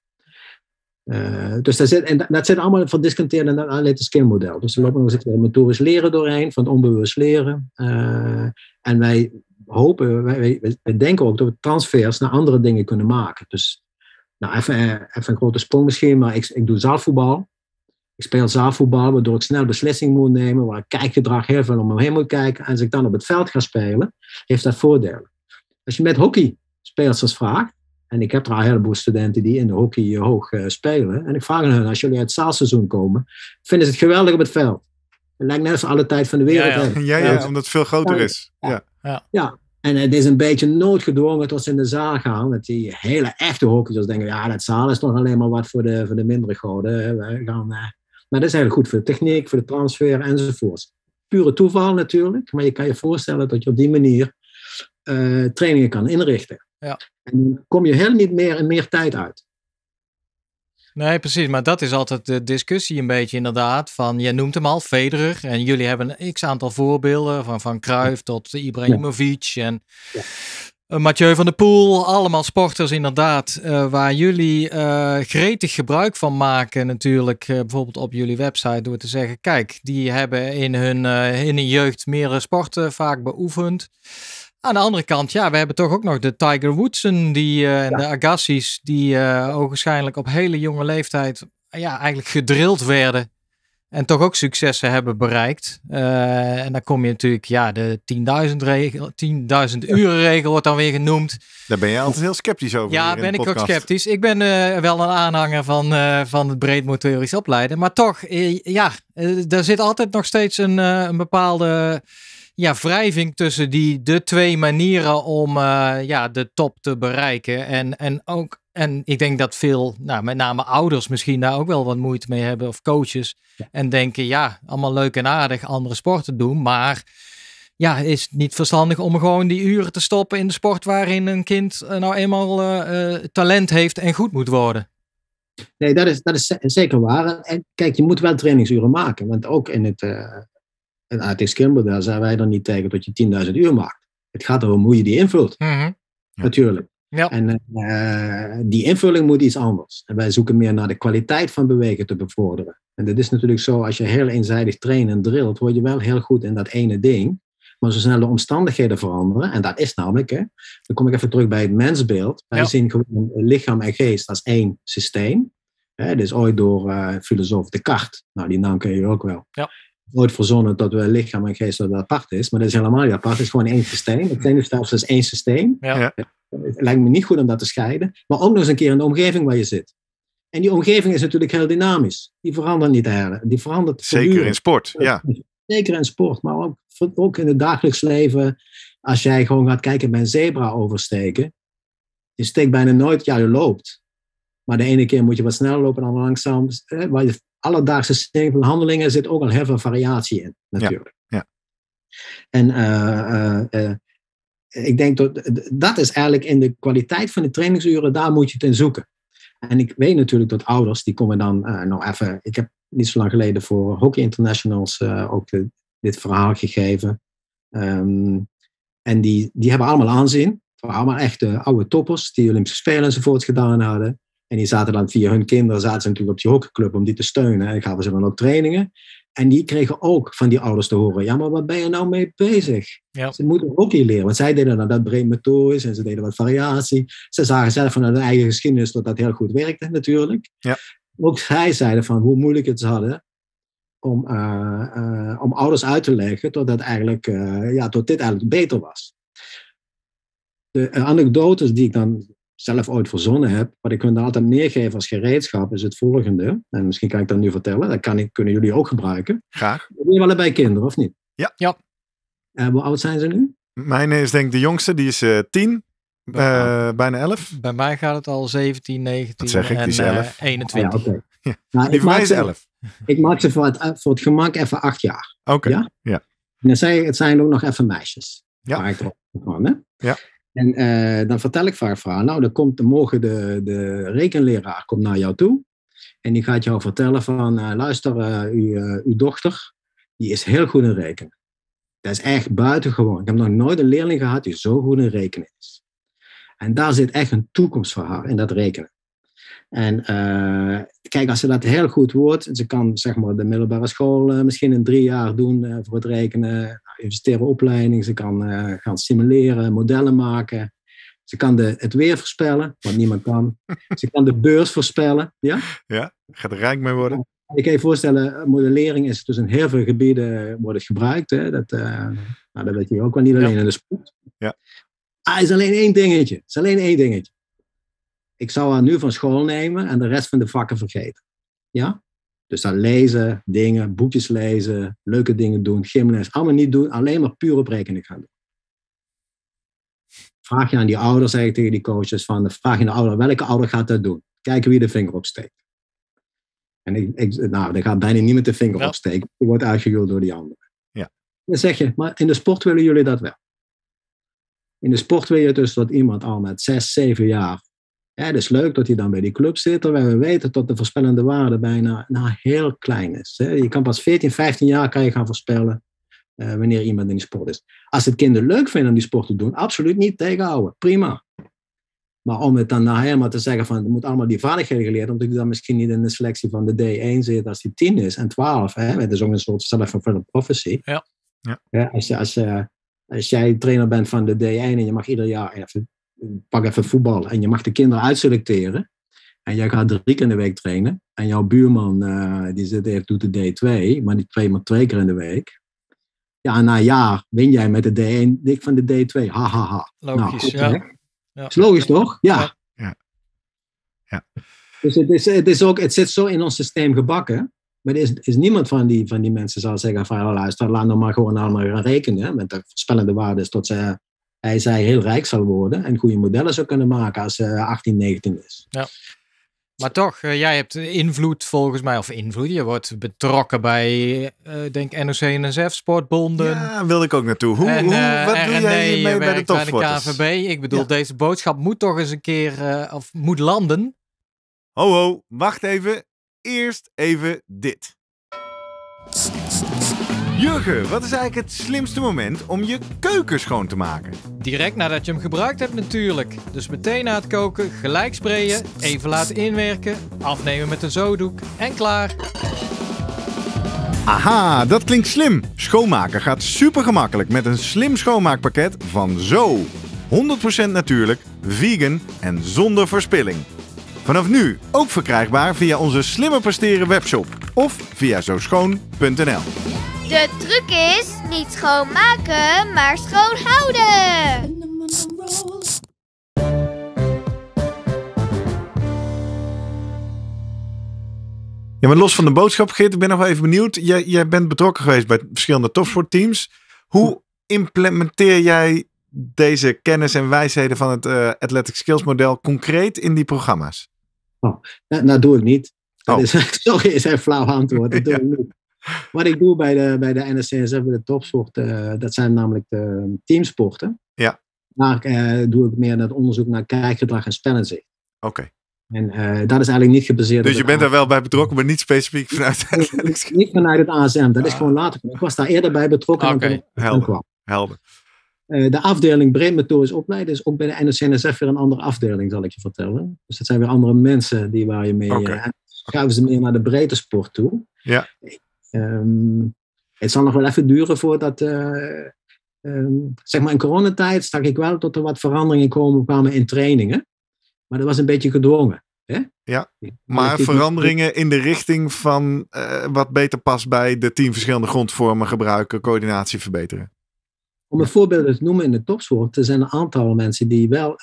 Dus dat zit allemaal verdisconteerd in dat athletic skill model. Dus er loopt nog eens motorisch leren doorheen, van onbewust leren. En wij hopen, wij denken ook dat we transfers naar andere dingen kunnen maken. Dus nou, even een grote sprong misschien, maar ik doe zaalvoetbal. Ik speel zaalvoetbal, waardoor ik snel beslissingen moet nemen, waar ik kijkgedrag heel veel om me heen moet kijken. En als ik dan op het veld ga spelen, heeft dat voordelen. Als je met hockey speelsters vraagt, en ik heb er al een heleboel studenten die in de hockey hoog spelen, en ik vraag hen, als jullie uit het zaalseizoen komen, vinden ze het geweldig op het veld? Het lijkt net als alle tijd van de wereld. Ja, omdat het veel groter is. Ja. En het is een beetje noodgedwongen tot ze in de zaal gaan. Met die hele echte hockeyers denken, ja, dat zaal is toch alleen maar wat voor de mindere goden. Maar dat is eigenlijk goed voor de techniek, voor de transfer enzovoort. Pure toeval natuurlijk, maar je kan je voorstellen dat je op die manier trainingen kan inrichten. Ja. En dan kom je heel niet meer in meer tijd uit. Nee, precies. Maar dat is altijd de discussie een beetje inderdaad. Van, je noemt hem al, Federer. En jullie hebben een x-aantal voorbeelden. Van Cruijff tot Ibrahimovic en Mathieu van der Poel. Allemaal sporters inderdaad. Waar jullie gretig gebruik van maken natuurlijk. Bijvoorbeeld op jullie website door te zeggen. Kijk, die hebben in hun jeugd meerdere sporten vaak beoefend. Aan de andere kant, ja, we hebben toch ook nog de Tiger Woodsen en de Agassi's die ogenschijnlijk op hele jonge leeftijd eigenlijk gedrild werden en toch ook successen hebben bereikt. En dan kom je natuurlijk, de 10.000 uren regel wordt dan weer genoemd. Daar ben je altijd heel sceptisch over. Ja, ben ik ook sceptisch. Ik ben wel een aanhanger van het breed motorisch opleiden, maar toch, er zit altijd nog steeds een bepaalde wrijving tussen de 2 manieren om de top te bereiken. En ik denk dat veel, met name ouders misschien daar ook wel wat moeite mee hebben of coaches. Ja. En denken, allemaal leuk en aardig andere sporten doen. Maar is het niet verstandig om gewoon die uren te stoppen in de sport waarin een kind nou eenmaal talent heeft en goed moet worden? Nee, dat is zeker waar. En kijk, je moet wel trainingsuren maken. Want ook in het athletic skill model zijn wij er niet tegen dat je 10.000 uur maakt. Het gaat erom hoe je die invult. Mm-hmm. Natuurlijk. Ja. En die invulling moet iets anders. En wij zoeken meer naar de kwaliteit van bewegen te bevorderen. En dat is natuurlijk zo, als je heel eenzijdig traint en drilt, word je wel heel goed in dat ene ding. Maar zo snel de omstandigheden veranderen, en dat is namelijk, dan kom ik even terug bij het mensbeeld. Wij zien gewoon lichaam en geest als één systeem. Dus ooit door filosoof Descartes. Nou, die naam ken je ook wel. Ja. Ooit verzonnen dat we lichaam en geest dat apart is. Maar dat is helemaal niet apart. Het is gewoon één systeem. Het zenuwstelsel is één systeem. Ja. Het lijkt me niet goed om dat te scheiden. Maar ook nog eens een keer in de omgeving waar je zit. En die omgeving is natuurlijk heel dynamisch. Die verandert niet eigenlijk. Die verandert Zeker voortdurend. in sport, ja. Zeker in sport, maar ook in het dagelijks leven. Als jij gewoon gaat kijken bij een zebra oversteken. Je steekt bijna nooit, je loopt. Maar de ene keer moet je wat sneller lopen dan langzaam. Waar je alledaagse systeem van handelingen zit ook al heel veel variatie in, natuurlijk. Ja. En ik denk dat is eigenlijk in de kwaliteit van de trainingsuren, daar moet je het in zoeken. En ik weet natuurlijk dat ouders, die komen dan nog even... Ik heb niet zo lang geleden voor Hockey Internationals ook dit verhaal gegeven. En die hebben allemaal aanzien. Het waren allemaal echte oude toppers die Olympische Spelen enzovoort gedaan hadden. En die zaten dan via hun kinderen, zaten ze natuurlijk op die hockeyclub om die te steunen. En gaven ze dan ook trainingen. En die kregen ook van die ouders te horen, ja, maar wat ben je nou mee bezig? Ja. Ze moeten hockey leren, want zij deden dan dat breed methodisch en ze deden wat variatie. Ze zagen zelf vanuit hun eigen geschiedenis dat dat heel goed werkte natuurlijk. Ja. Ook zij zeiden van hoe moeilijk het ze hadden om ouders uit te leggen tot dit eigenlijk beter was. De anekdotes die ik dan zelf ooit verzonnen heb, wat ik kun er altijd meegeven als gereedschap, is het volgende. En misschien kan ik dat nu vertellen, dat kunnen jullie ook gebruiken. Graag. Hebben jullie allebei kinderen, of niet? Ja. Hoe oud zijn ze nu? Mijn is denk ik de jongste, die is 10, bijna 11. Bij mij gaat het al 17, 19 dat zeg ik, en die is 11. 21. Ja, okay. Ja. Nou, die voor mij is 11. Ik maak ze voor het gemak even 8 jaar. Oké. Ja? Ja. En dan zei het zijn ook nog even meisjes. Ja. Waar ik erop kwam, hè? Ja. En dan vertel ik vaak verhaal. Nou, morgen de rekenleraar komt naar jou toe. En die gaat jou vertellen van, luister, uw dochter, die is heel goed in rekenen. Dat is echt buitengewoon. Ik heb nog nooit een leerling gehad die zo goed in rekenen is. En daar zit echt een toekomst voor haar in dat rekenen. En kijk, als ze dat heel goed wordt, ze kan zeg maar de middelbare school misschien in 3 jaar doen voor het rekenen, universitaire opleiding, ze kan gaan simuleren, modellen maken. Ze kan het weer voorspellen, wat niemand kan. Ze kan de beurs voorspellen. Ja, gaat er rijk mee worden. Je kan je voorstellen, modellering is dus in heel veel gebieden wordt het gebruikt. Hè? Dat weet je ook wel, niet alleen in de sport. Ja. Het is alleen één dingetje. Het is alleen één dingetje. Ik zou haar nu van school nemen en de rest van de vakken vergeten. Ja? Dus dan lezen, dingen, boekjes lezen, leuke dingen doen, gymles, allemaal niet doen, alleen maar puur op rekening gaan doen. Vraag je aan die ouders, zeg ik tegen die coaches, vraag je de ouder, welke ouder gaat dat doen? Kijken wie de vinger opsteekt. En dan gaat bijna niemand de vinger opsteken. Je wordt uitgejoeld door die anderen. Ja. Dan zeg je, maar in de sport willen jullie dat wel. In de sport wil je dus dat iemand al met 6, 7 jaar... Het is leuk dat hij dan bij die club zit, terwijl we weten dat de voorspellende waarde bijna heel klein is. Je kan pas 14, 15 jaar kan je gaan voorspellen wanneer iemand in die sport is. Als het kinderen leuk vinden om die sport te doen, absoluut niet tegenhouden. Prima. Maar om het dan helemaal te zeggen van, er moet allemaal die vaardigheden geleerd, omdat je dan misschien niet in de selectie van de D1 zit als die 10 is en 12. Het is ook een soort self-fulfilling prophecy. Ja. Als jij trainer bent van de D1 en je mag ieder jaar pak even voetbal en je mag de kinderen uitselecteren en jij gaat 3 keer in de week trainen en jouw buurman doet de D2, maar die traint maar 2 keer in de week. Ja, na een jaar win jij met de D1, dik van de D2. Ha, ha, ha. Logisch, ja. Is logisch, toch? Ja. Dus het zit zo in ons systeem gebakken. Maar er is niemand van die mensen zal zeggen van, luister, laat nou maar gewoon allemaal gaan rekenen. Met de voorspellende waarde is tot zij heel rijk zal worden en goede modellen zou kunnen maken als ze 18, 19 is. Ja. Maar toch, jij hebt invloed volgens mij, of invloed, je wordt betrokken bij, denk NOC-NSF, sportbonden. Ja, wilde ik ook naartoe. Wat doe jij hiermee bij de topsporters? Bij de KNVB. Ik bedoel, deze boodschap moet toch eens een keer, of moet landen. Ho, wacht even. Eerst even dit. Jurgen, wat is eigenlijk het slimste moment om je keuken schoon te maken? Direct nadat je hem gebruikt hebt natuurlijk. Dus meteen na het koken, gelijk sprayen, even laten inwerken, afnemen met een zodoek en klaar. Aha, dat klinkt slim. Schoonmaken gaat super gemakkelijk met een slim schoonmaakpakket van Zo. 100% natuurlijk, vegan en zonder verspilling. Vanaf nu ook verkrijgbaar via onze Slimmer Presteren webshop of via zoschoon.nl. De truc is niet schoonmaken, maar schoon houden. Ja, maar los van de boodschap, Geert, ik ben nog wel even benieuwd. Jij bent betrokken geweest bij verschillende topsportteams. Hoe implementeer jij deze kennis en wijsheden van het Athletic Skills model concreet in die programma's? Dat doe ik niet. Sorry, is een flauw antwoord. Dat doe ik niet. Wat ik doe bij de NSCSF, bij de topsport, dat zijn namelijk de teamsporten. Ja. Daar doe ik meer het onderzoek naar kijkgedrag en spelinzicht. Oké. En dat is eigenlijk niet gebaseerd Dus op je bent daar wel bij betrokken, maar niet specifiek vanuit niet vanuit het ASM. Dat is gewoon later. Ik was daar eerder bij betrokken. Oké, helder. De afdeling breedmotorisch opleiden is ook bij de NSCSF weer een andere afdeling, zal ik je vertellen. Dus dat zijn weer andere mensen waar je mee... schuiven ze meer naar de breedte sport toe. Ja. Het zal nog wel even duren voordat... zeg maar in coronatijd zag ik wel dat er wat veranderingen kwamen in trainingen. Maar dat was een beetje gedwongen. Hè? Ja, maar veranderingen in de richting van wat beter past bij de 10 verschillende grondvormen gebruiken, coördinatie verbeteren. Om een voorbeeld te noemen in de topsport, er zijn een aantal mensen die wel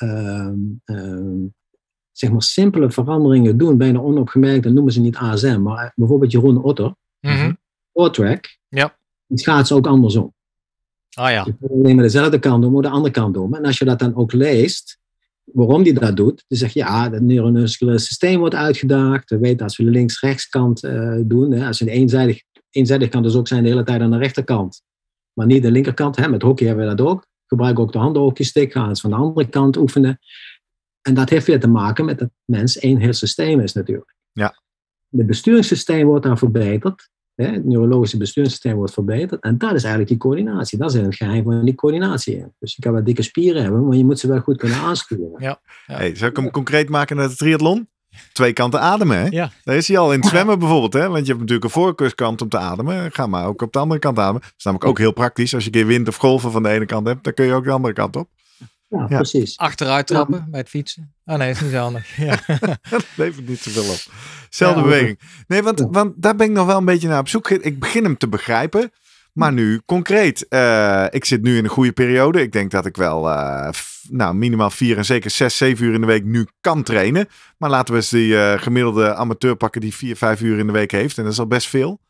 zeg maar simpele veranderingen doen, bijna onopgemerkt, dat noemen ze niet ASM, maar bijvoorbeeld Jeroen Otter, fourtrack, die schaatsen ook andersom. Ah ja. Je kan alleen maar dezelfde kant doen, maar de andere kant doen. En als je dat dan ook leest, waarom die dat doet, dan zeg je, ja, het neuromusculaire systeem wordt uitgedaagd. We weten als we de links-rechtskant doen, hè, als we de eenzijdig kan dus ook zijn de hele tijd aan de rechterkant, maar niet de linkerkant. Hè. Met hockey hebben we dat ook. Gebruik ook de handhockeystick, gaan eens van de andere kant oefenen. En dat heeft weer te maken met dat mens één heel systeem is natuurlijk. Ja. Het besturingssysteem wordt dan verbeterd. Het neurologische besturingssysteem wordt verbeterd. En dat is eigenlijk die coördinatie. Dat is het geheim van die coördinatie. Dus je kan wel dikke spieren hebben, maar je moet ze wel goed kunnen aansturen. Ja. Hey, zou ik hem concreet maken naar de triathlon? 2 kanten ademen, hè? Ja. Daar is hij al in het zwemmen bijvoorbeeld, hè? Want je hebt natuurlijk een voorkeurskant om te ademen. Ga maar ook op de andere kant ademen. Dat is namelijk ook heel praktisch. Als je een keer wind of golven van de ene kant hebt, dan kun je ook de andere kant op. Ja, precies. Achteruit trappen bij het fietsen. Oh nee, is niet zo handig. Ja. Dat levert niet zoveel op. Zelfde beweging. Nee, want daar ben ik nog wel een beetje naar op zoek. Ik begin hem te begrijpen. Maar nu concreet. Ik zit nu in een goede periode. Ik denk dat ik wel minimaal 4 en zeker 6, 7 uur in de week nu kan trainen. Maar laten we eens die gemiddelde amateur pakken die 4, 5 uur in de week heeft. En dat is al best veel.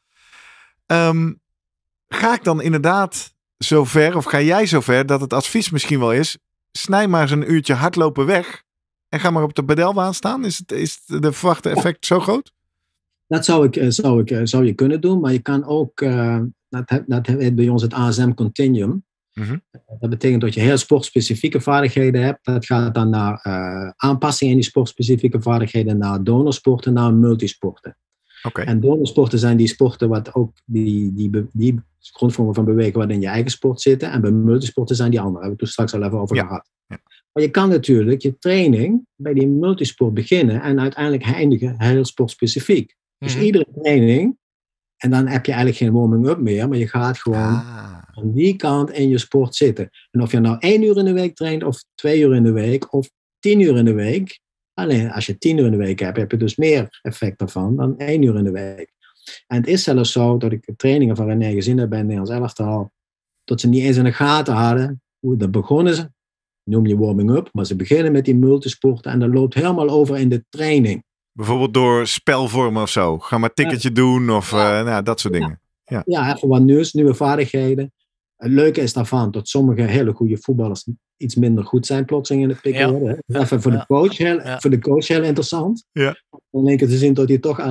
Ga ik dan inderdaad zover, of ga jij zover, dat het advies misschien wel is, snij maar eens een uurtje hardlopen weg en ga maar op de pedelbaan staan? Is de verwachte effect zo groot? Dat zou je kunnen doen, maar je kan ook, dat heet bij ons het ASM Continuum. Mm-hmm. Dat betekent dat je heel sportspecifieke vaardigheden hebt. Dat gaat dan naar aanpassingen in die sportspecifieke vaardigheden, naar donorsporten, naar multisporten. Okay. En donorsporten zijn die sporten wat ook die grondvormen van bewegen wat in je eigen sport zitten. En bij multisporten zijn die andere. Daar hebben we het toen straks al even over gehad. Ja. Maar je kan natuurlijk je training bij die multisport beginnen en uiteindelijk eindigen heel sportspecifiek. Dus iedere training, en dan heb je eigenlijk geen warming-up meer, maar je gaat gewoon aan die kant in je sport zitten. En of je nou 1 uur in de week traint, of 2 uur in de week, of 10 uur in de week. Alleen als je 10 uur in de week hebt, heb je dus meer effect daarvan dan 1 uur in de week. En het is zelfs zo dat ik trainingen van René gezien heb bij het Nederlands elftal, dat ze niet eens in de gaten hadden hoe dat begonnen ze. Noem je warming-up, maar ze beginnen met die multisporten en dat loopt helemaal over in de training. Bijvoorbeeld door spelvormen of zo. Ga maar een ticketje doen of dat soort dingen. Ja, even wat nieuwe vaardigheden. Het leuke is daarvan dat sommige hele goede voetballers iets minder goed zijn plotseling in de pikken worden. Even voor de coach heel interessant. Ja. Om een keer te zien dat hij toch,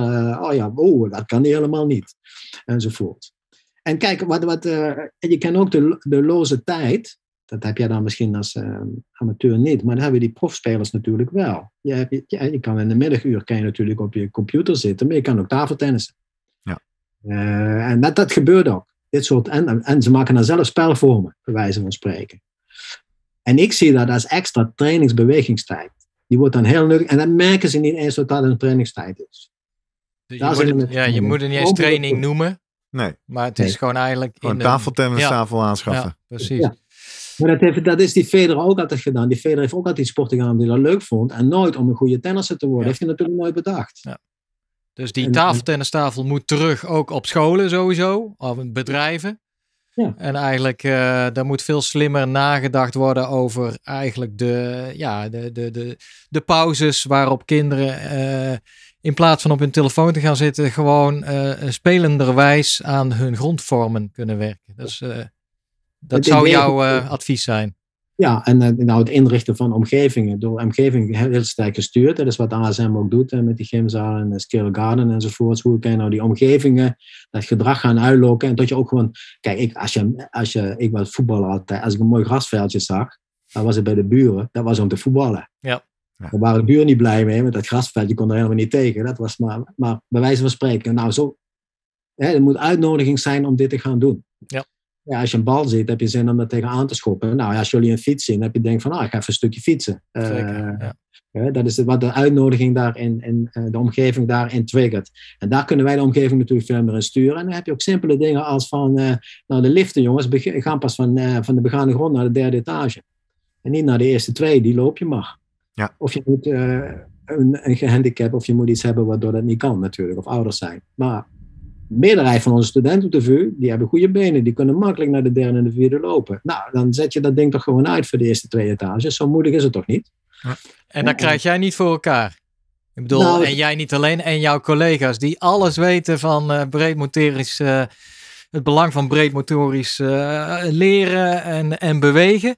dat kan hij helemaal niet. Enzovoort. En kijk, je kan ook de loze tijd, dat heb jij dan misschien als amateur niet, maar dan hebben die profspelers natuurlijk wel. Je kan in de middaguur natuurlijk op je computer zitten, maar je kan ook tafeltennissen. Ja. En dat gebeurt ook. Dit soort, en ze maken dan zelf spelvormen, bij wijze van spreken. En ik zie dat als extra trainingsbewegingstijd. Die wordt dan heel nuttig, en dan merken ze niet eens dat dat een trainingstijd is. Dus je moet het niet eens training noemen. Nee. Maar het is gewoon eigenlijk... Gewoon een tafeltennistafel aanschaffen. Ja, precies. Ja. Maar dat is die Federer ook altijd gedaan. Die Federer heeft ook altijd sporten gedaan die hij leuk vond. En nooit om een goede tennisser te worden. Heeft hij natuurlijk nooit bedacht. Ja. Dus die tafeltennistafel moet terug ook op scholen sowieso. Of in bedrijven. Ja. En eigenlijk daar moet veel slimmer nagedacht worden over eigenlijk de pauzes waarop kinderen in plaats van op hun telefoon te gaan zitten gewoon spelenderwijs aan hun grondvormen kunnen werken. Dus dat zou jouw advies zijn. Ja, en het inrichten van omgevingen. Door omgevingen heel sterk gestuurd. Dat is wat ASM ook doet met die gymzalen en Skill Garden enzovoorts. Hoe kan je nou die omgevingen, dat gedrag gaan uitlokken. En dat je ook gewoon... Kijk, ik was voetballer altijd. Als ik een mooi grasveldje zag, dan was het bij de buren. Dat was om te voetballen. Ja. Daar waren de buren niet blij mee, want dat grasveldje kon er helemaal niet tegen. Dat was maar bij wijze van spreken. Nou, zo... er moet uitnodiging zijn om dit te gaan doen. Ja. Ja, als je een bal ziet, heb je zin om dat tegenaan te schoppen. Nou, als jullie een fiets zien, heb je denk van, ik ga even een stukje fietsen. Dat is wat de uitnodiging daarin en de omgeving daarin triggert. En daar kunnen wij de omgeving natuurlijk veel meer in sturen. En dan heb je ook simpele dingen als van, de liften jongens, gaan pas van de begane grond naar de 3e etage. En niet naar de eerste 2, die loop je maar. Ja. Of je moet een gehandicap, of je moet iets hebben waardoor dat niet kan natuurlijk, of ouders zijn. Maar de meerderheid van onze studenten op de VU, die hebben goede benen. Die kunnen makkelijk naar de 3e en de 4e lopen. Nou, dan zet je dat ding toch gewoon uit voor de eerste 2 etages. Zo moeilijk is het toch niet? Ja. En dat krijg jij niet voor elkaar. Ik bedoel, en jij niet alleen. En jouw collega's die alles weten van breedmotorisch... het belang van breedmotorisch leren en bewegen.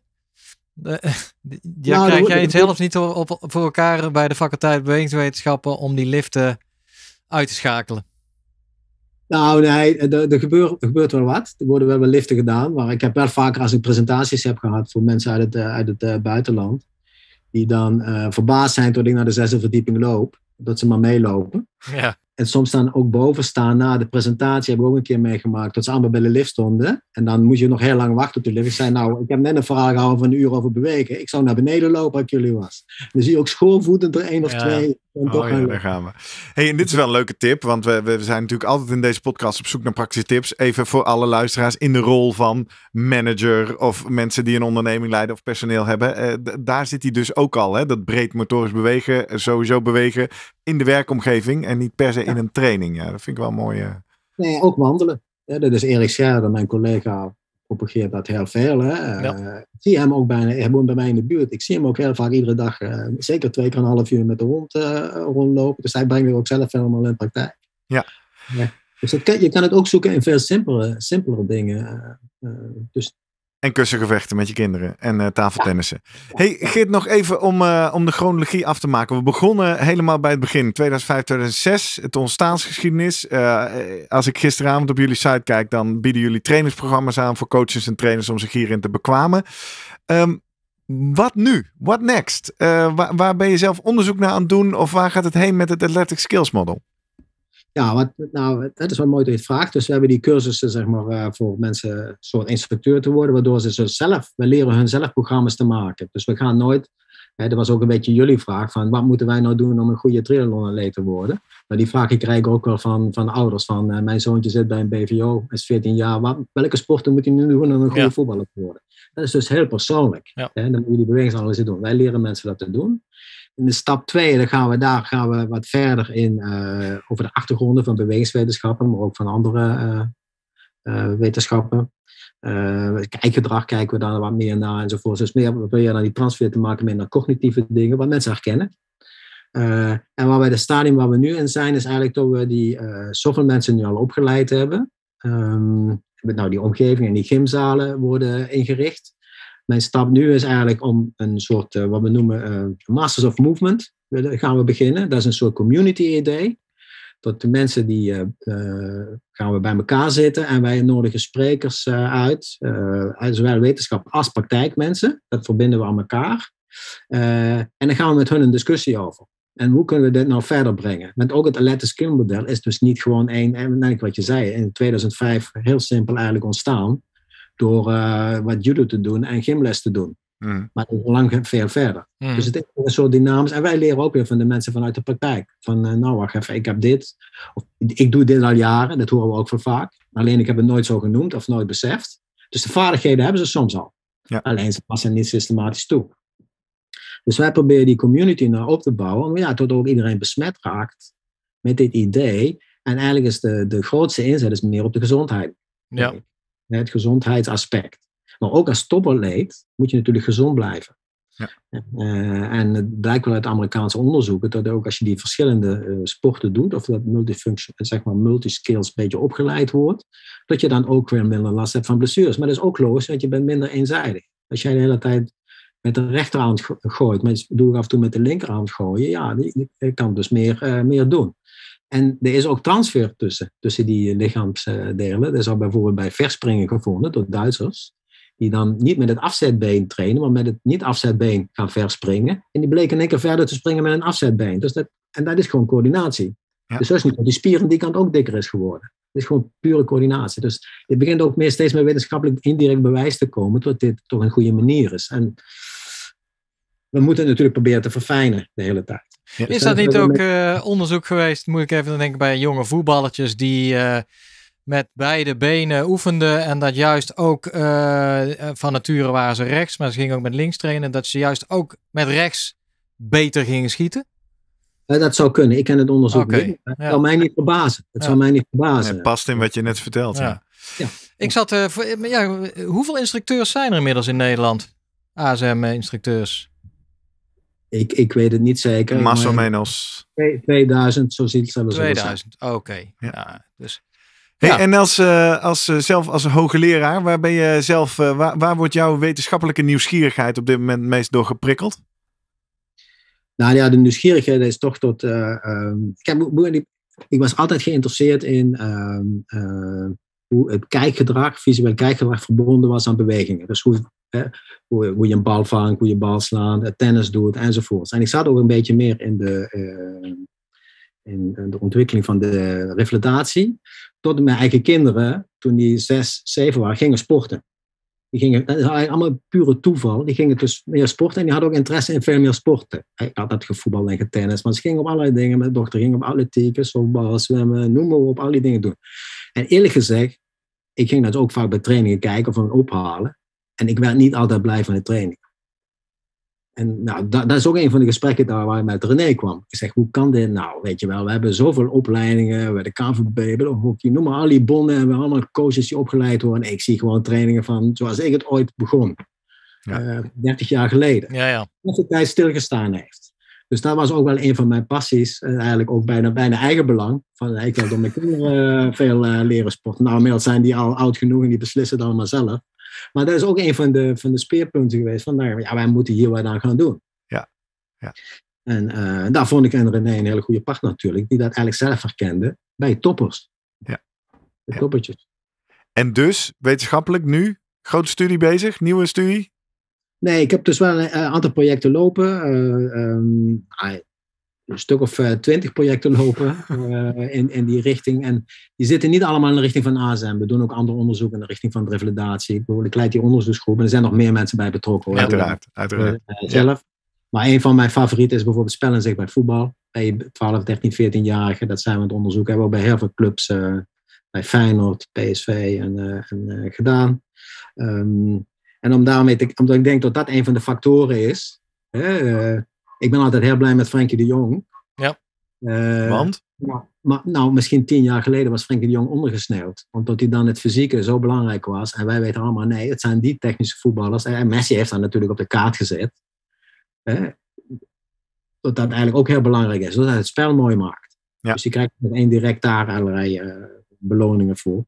Krijg jij het zelfs niet voor elkaar bij de faculteit bewegingswetenschappen om die liften uit te schakelen? Nou, nee, er gebeurt wel wat. Er worden wel liften gedaan. Maar ik heb wel vaker als ik presentaties heb gehad voor mensen uit het buitenland. Die dan verbaasd zijn tot ik naar de 6e verdieping loop. Dat ze maar meelopen. Ja. En soms dan ook boven staan na de presentatie. Heb ik ook een keer meegemaakt. Dat ze allemaal bij de lift stonden. En dan moet je nog heel lang wachten op de lift. Ik zei, nou, ik heb net een verhaal gehouden van een uur over bewegen. Ik zou naar beneden lopen als ik jullie was. Dan zie je ook schoolvoetend er 1 of 2. Daar gaan we. Hey, en dit is wel een leuke tip. Want we zijn natuurlijk altijd in deze podcast op zoek naar praktische tips. Even voor alle luisteraars in de rol van manager. Of mensen die een onderneming leiden of personeel hebben. Daar zit hij dus ook al. Hè? Dat breed motorisch bewegen. Sowieso bewegen in de werkomgeving. En niet per se in een training. Ja, dat vind ik wel mooi. Nee, ook wandelen. Ja, dat is Erik Scherder, mijn collega, propageert dat heel veel. Hè. Ik zie hem ook hij woont bij mij in de buurt. Ik zie hem ook heel vaak iedere dag, zeker 2 keer een half uur met de hond rondlopen. Dus hij brengt er ook zelf helemaal in praktijk. Ja. Dus je kan het ook zoeken in veel simpelere dingen. En kussengevechten met je kinderen. En tafeltennissen. Ja. Hey Geert, nog even om de chronologie af te maken. We begonnen helemaal bij het begin. 2005, 2006. Het ontstaansgeschiedenis. Als ik gisteravond op jullie site kijk. Dan bieden jullie trainingsprogramma's aan voor coaches en trainers om zich hierin te bekwamen. Wat nu? What next? Waar ben je zelf onderzoek naar aan het doen? Of waar gaat het heen met het Athletic Skills Model? Ja, het is wel mooi dat je het vraagt. Dus we hebben die cursussen zeg maar, voor mensen een soort instructeur te worden, waardoor we leren hun zelf programma's te maken. Dus we gaan nooit, dat was ook een beetje jullie vraag, van wat moeten wij nou doen om een goede triathlon-atleet te worden? Maar die vraag krijg ik ook wel van ouders, van mijn zoontje zit bij een BVO, is 14 jaar, welke sporten moet hij nu doen om een goede voetballer te worden? Dat is dus heel persoonlijk. Ja. Dan moet je die bewegingsanalyse doen. Wij leren mensen dat te doen. In de stap 2 daar gaan we wat verder in over de achtergronden van bewegingswetenschappen, maar ook van andere wetenschappen. Kijkgedrag kijken we daar wat meer naar enzovoort. Dus meer proberen dan die transfer te maken meer naar cognitieve dingen, wat mensen herkennen. En waar wij de stadium waar we nu in zijn, is eigenlijk dat we zoveel mensen nu al opgeleid hebben. Die omgeving en die gymzalen worden ingericht. Mijn stap nu is eigenlijk om een soort, wat we noemen, Masters of Movement. Gaan we beginnen. Dat is een soort community idee. Dat de mensen gaan we bij elkaar zitten en wij nodigen sprekers uit. Zowel wetenschap als praktijkmensen. Dat verbinden we aan elkaar. En dan gaan we met hun een discussie over. En hoe kunnen we dit nou verder brengen? Met ook het Athletic Skill model is dus niet gewoon wat je zei, in 2005 heel simpel eigenlijk ontstaan. Door wat judo te doen en gymles te doen. Maar het is lang veel verder. Dus het is een soort dynamisch. En wij leren ook weer van de mensen vanuit de praktijk. Van wacht even, ik heb dit. Of, ik doe dit al jaren. Dat horen we ook veel vaak. Alleen ik heb het nooit zo genoemd of nooit beseft. Dus de vaardigheden hebben ze soms al. Ja. Alleen ze passen niet systematisch toe. Dus wij proberen die community nou op te bouwen, maar tot ook iedereen besmet raakt met dit idee. En eigenlijk is de grootste inzet is meer op de gezondheid. Ja. Het gezondheidsaspect. Maar ook als topatleet moet je natuurlijk gezond blijven. Ja. En het blijkt wel uit Amerikaanse onderzoeken dat ook als je die verschillende sporten doet, of dat multiskills een beetje opgeleid wordt, dat je dan ook weer minder last hebt van blessures. Maar dat is ook logisch, want je bent minder eenzijdig. Als jij de hele tijd met de rechterhand gooit, maar doe ik af en toe met de linkerhand gooien, ja, je kan dus meer doen. En er is ook transfer tussen die lichaamsdelen. Er is al bijvoorbeeld bij verspringen gevonden door Duitsers, die dan niet met het afzetbeen trainen, maar met het niet-afzetbeen gaan verspringen. En die bleken in één keer verder te springen met een afzetbeen. Dus dat is gewoon coördinatie. Ja. Dus dat is niet dat die spier aan die kant ook dikker is geworden. Het is gewoon pure coördinatie. Dus het begint ook steeds meer wetenschappelijk indirect bewijs te komen dat dit toch een goede manier is. En we moeten het natuurlijk proberen te verfijnen de hele tijd. Ja. Is dat niet ook onderzoek geweest, moet ik even denken, bij jonge voetballertjes die met beide benen oefenden en dat juist ook van nature waren ze rechts, maar ze gingen ook met links trainen, dat ze juist ook met rechts beter gingen schieten? Dat zou kunnen. Ik ken het onderzoek niet. Het zou mij niet verbazen. Het past in wat je net vertelt. Ja. Ik zat, hoeveel instructeurs zijn er inmiddels in Nederland? ASM-instructeurs? Ik weet het niet zeker. Más o menos. 2000, zo ziet het 2000, oké. Ja, dus. Hey, en zelf als hoogleraar, waar ben je zelf, waar wordt jouw wetenschappelijke nieuwsgierigheid op dit moment meest door geprikkeld? Nou ja, de nieuwsgierigheid is toch tot. Ik was altijd geïnteresseerd in hoe het visueel kijkgedrag verbonden was aan bewegingen. Dus hoe je een bal vangt, hoe je bal slaat, tennis doet enzovoort. En ik zat ook een beetje meer in de ontwikkeling van de revalidatie. Tot mijn eigen kinderen, toen die 6, 7 waren, gingen sporten. Dat is eigenlijk allemaal pure toeval. Die gingen dus meer sporten en die hadden ook interesse in veel meer sporten. Ik had dat gevoetbald en getennis, maar ze gingen op allerlei dingen. Mijn dochter ging op atletiek, softbal, zwemmen, noem maar op, al die dingen doen. En eerlijk gezegd, ik ging dat ook vaak bij trainingen kijken of hem ophalen. En ik werd niet altijd blij van de training. En nou, dat is ook een van de gesprekken daar waar ik met René kwam. Ik zeg, hoe kan dit nou? Weet je wel, we hebben zoveel opleidingen, bij de KNVB, bij de hockey, noem maar al die bonden. En we hebben allemaal coaches die opgeleid worden. En ik zie gewoon trainingen van zoals ik het ooit begon. 30 jaar geleden. Ja. Dat de tijd stilgestaan heeft. Dus dat was ook wel een van mijn passies. Eigenlijk ook bijna eigen belang. Ik wil door mijn kinderen veel leren sporten. Nou, inmiddels zijn die al oud genoeg en die beslissen dan maar zelf. Maar dat is ook een van de speerpunten geweest. Van, wij moeten hier wat aan gaan doen. Ja. En daar vond ik en René een hele goede partner natuurlijk. Die dat eigenlijk zelf herkende bij toppers. Ja. De toppertjes. En dus, wetenschappelijk nu, grote studie bezig, nieuwe studie? Nee, ik heb dus wel een aantal projecten lopen. Een stuk of 20 projecten lopen in die richting. En die zitten niet allemaal in de richting van ASM. We doen ook ander onderzoek in de richting van revalidatie. Ik leid die onderzoeksgroep en er zijn nog meer mensen bij betrokken. Uiteraard. Zelf. Maar een van mijn favorieten is bijvoorbeeld spellenzicht bij voetbal. Bij 12, 13, 14-jarigen. Dat zijn we aan het onderzoeken. Hebben we ook bij heel veel clubs, bij Feyenoord, PSV en gedaan. En omdat ik denk dat dat een van de factoren is. Ik ben altijd heel blij met Frenkie de Jong. Ja. Want? Maar misschien 10 jaar geleden was Frenkie de Jong ondergesneeuwd. Omdat hij dan het fysieke zo belangrijk was. En wij weten allemaal, nee, het zijn die technische voetballers. En Messi heeft dat natuurlijk op de kaart gezet. Dat eigenlijk ook heel belangrijk is. Dat het spel mooi maakt. Ja. Dus je krijgt meteen direct daar allerlei beloningen voor.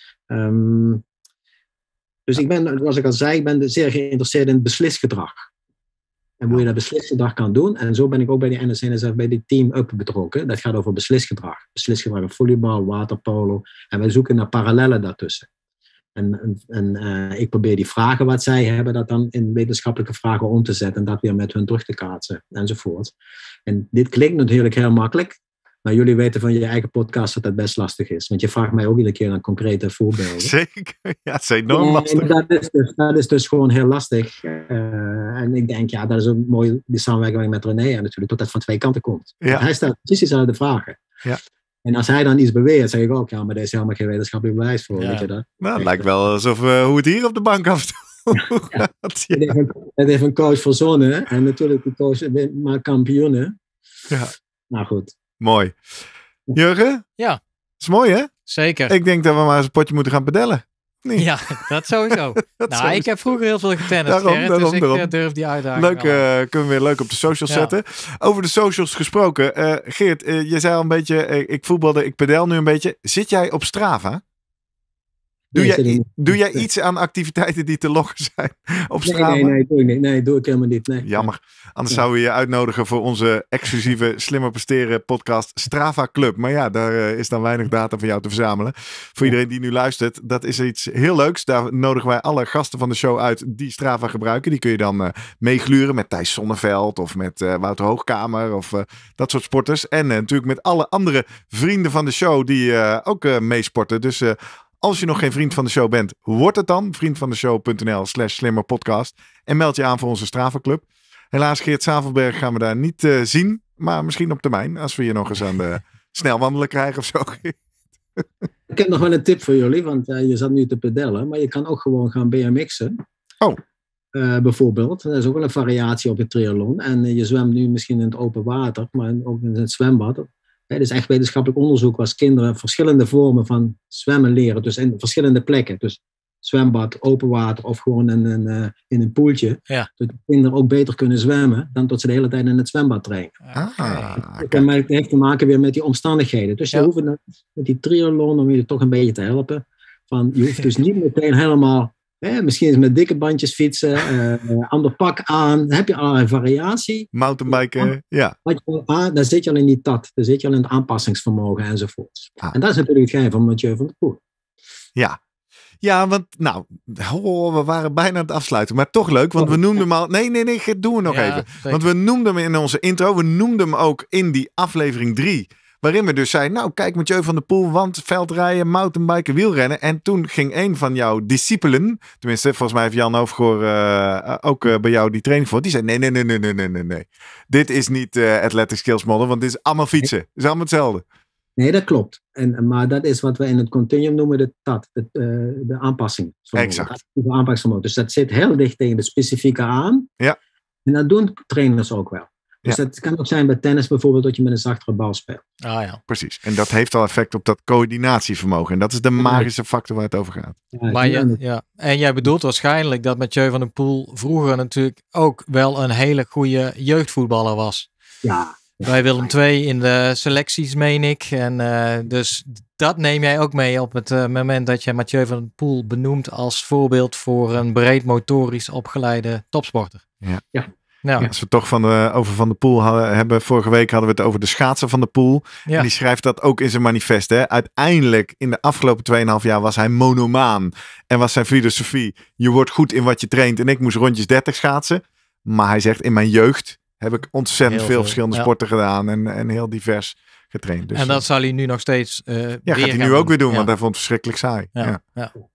Dus ik ben, zoals ik al zei, ik ben zeer geïnteresseerd in het beslisgedrag. En hoe je dat beslisgedrag kan doen. En zo ben ik ook bij die NSNSF, bij die Team Up betrokken. Dat gaat over beslisgedrag. Beslisgedrag in volleybal, waterpolo. En wij zoeken naar parallellen daartussen. En ik probeer die vragen wat zij hebben, dat dan in wetenschappelijke vragen om te zetten. En dat weer met hun terug te kaatsen. Enzovoort. En dit klinkt natuurlijk heel makkelijk. Maar jullie weten van je eigen podcast dat dat best lastig is. Want je vraagt mij ook iedere keer naar concrete voorbeelden. Zeker, ja, het is enorm lastig. Dat is dus gewoon heel lastig. En ik denk, dat is ook mooi, die samenwerking met René natuurlijk, dat dat van 2 kanten komt. Ja. Hij stelt precies dezelfde vragen. Ja. En als hij dan iets beweert, zeg ik ook, maar daar is helemaal geen wetenschappelijk bewijs voor. Ja. Weet je dat? Nou, het lijkt wel alsof hoe het hier op de bank af en toe Het heeft een coach verzonnen. En natuurlijk de coach maakt kampioenen. Ja. Nou goed. Mooi. Jurgen? Ja. Is mooi, hè? Zeker. Ik denk dat we maar eens een potje moeten gaan pedellen. Nee. Ja, dat sowieso. Ik heb vroeger heel veel getennist, Gerrit, dus ik durf die uitdaging. Leuk, kunnen we weer leuk op de socials zetten. Over de socials gesproken. Geert, je zei al een beetje, ik voetbalde, ik pedel nu een beetje. Zit jij op Strava? Doe jij iets aan activiteiten die te loggen zijn op Strava? Nee, doe ik niet. Nee, doe ik helemaal niet. Nee. Jammer. Anders zouden we je uitnodigen voor onze exclusieve Slimmer Presteren podcast Strava Club. Maar ja, daar is dan weinig data voor jou te verzamelen. Voor iedereen die nu luistert, dat is iets heel leuks. Daar nodigen wij alle gasten van de show uit die Strava gebruiken. Die kun je dan meegluren met Thijs Sonneveld of met Wouter Hoogkamer of dat soort sporters. En natuurlijk met alle andere vrienden van de show die ook meesporten. Dus als je nog geen vriend van de show bent, word het dan. vriendvandeshow.nl/slimmerpodcast. En meld je aan voor onze Strava Club. Helaas, Geert Savelberg gaan we daar niet zien. Maar misschien op termijn. Als we je nog eens aan de snelwandelen krijgen of zo. Ik heb nog wel een tip voor jullie. Want je zat nu te pedellen. Maar je kan ook gewoon gaan BMX'en. Oh. Bijvoorbeeld. Dat is ook wel een variatie op het triathlon. En je zwemt nu misschien in het open water. Maar ook in het zwembad. Het is echt wetenschappelijk onderzoek waar kinderen verschillende vormen van zwemmen leren. Dus in verschillende plekken. Dus zwembad, open water of gewoon in een poeltje. Ja. Dat kinderen ook beter kunnen zwemmen dan tot ze de hele tijd in het zwembad trainen. Maar het heeft te maken weer met die omstandigheden. Dus je hoeft met die triathlon om je toch een beetje te helpen. Je hoeft dus niet meteen helemaal... misschien eens met dikke bandjes fietsen, ander pak aan. Dan heb je allerlei variatie. Mountainbiken, ja. Dan zit je al in die tat. Dan zit je al in het aanpassingsvermogen enzovoort. En dat is natuurlijk het geheim van Mathieu van der Poel. Ja, want we waren bijna aan het afsluiten. Maar toch leuk, want we noemden hem al... Nee, doen we nog even. Zeker. Want we noemden hem in onze intro. We noemden hem ook in die aflevering 3... Waarin we dus zeiden, kijk Mathieu van der Poel, want veldrijden, mountainbiken, wielrennen. En toen ging een van jouw discipelen, tenminste volgens mij heeft Jan Overgoor ook bij jou die training voor. Die zei, nee. Dit is niet Athletic Skills Model, want dit is allemaal fietsen. Het is allemaal hetzelfde. Nee, dat klopt. Maar dat is wat we in het continuum noemen de TAT, de aanpassing. Exact. De aanpassingsvermogen. Dus dat zit heel dicht tegen de specifieke aan. Ja. En dat doen trainers ook wel. Dus dat kan ook zijn bij tennis bijvoorbeeld dat je met een zachtere bal speelt. Ja. Precies. En dat heeft al effect op dat coördinatievermogen. En dat is de magische factor waar het over gaat. En jij bedoelt waarschijnlijk dat Mathieu van der Poel vroeger natuurlijk ook wel een hele goede jeugdvoetballer was. Ja. Bij Willem II in de selecties, meen ik. En dus dat neem jij ook mee op het moment dat je Mathieu van der Poel benoemt als voorbeeld voor een breed motorisch opgeleide topsporter. Ja. Als we het toch over Van der Poel hebben. Vorige week hadden we het over de schaatser Van der Poel. Ja. En die schrijft dat ook in zijn manifest. Hè? Uiteindelijk in de afgelopen 2,5 jaar was hij monomaan. En was zijn filosofie, je wordt goed in wat je traint. En ik moest rondjes 30 schaatsen. Maar hij zegt, in mijn jeugd heb ik ontzettend veel verschillende sporten gedaan. En heel divers getraind. Dus, en dat zal hij nu nog steeds gaat hij nu ook weer doen. Want hij vond het verschrikkelijk saai. Ja.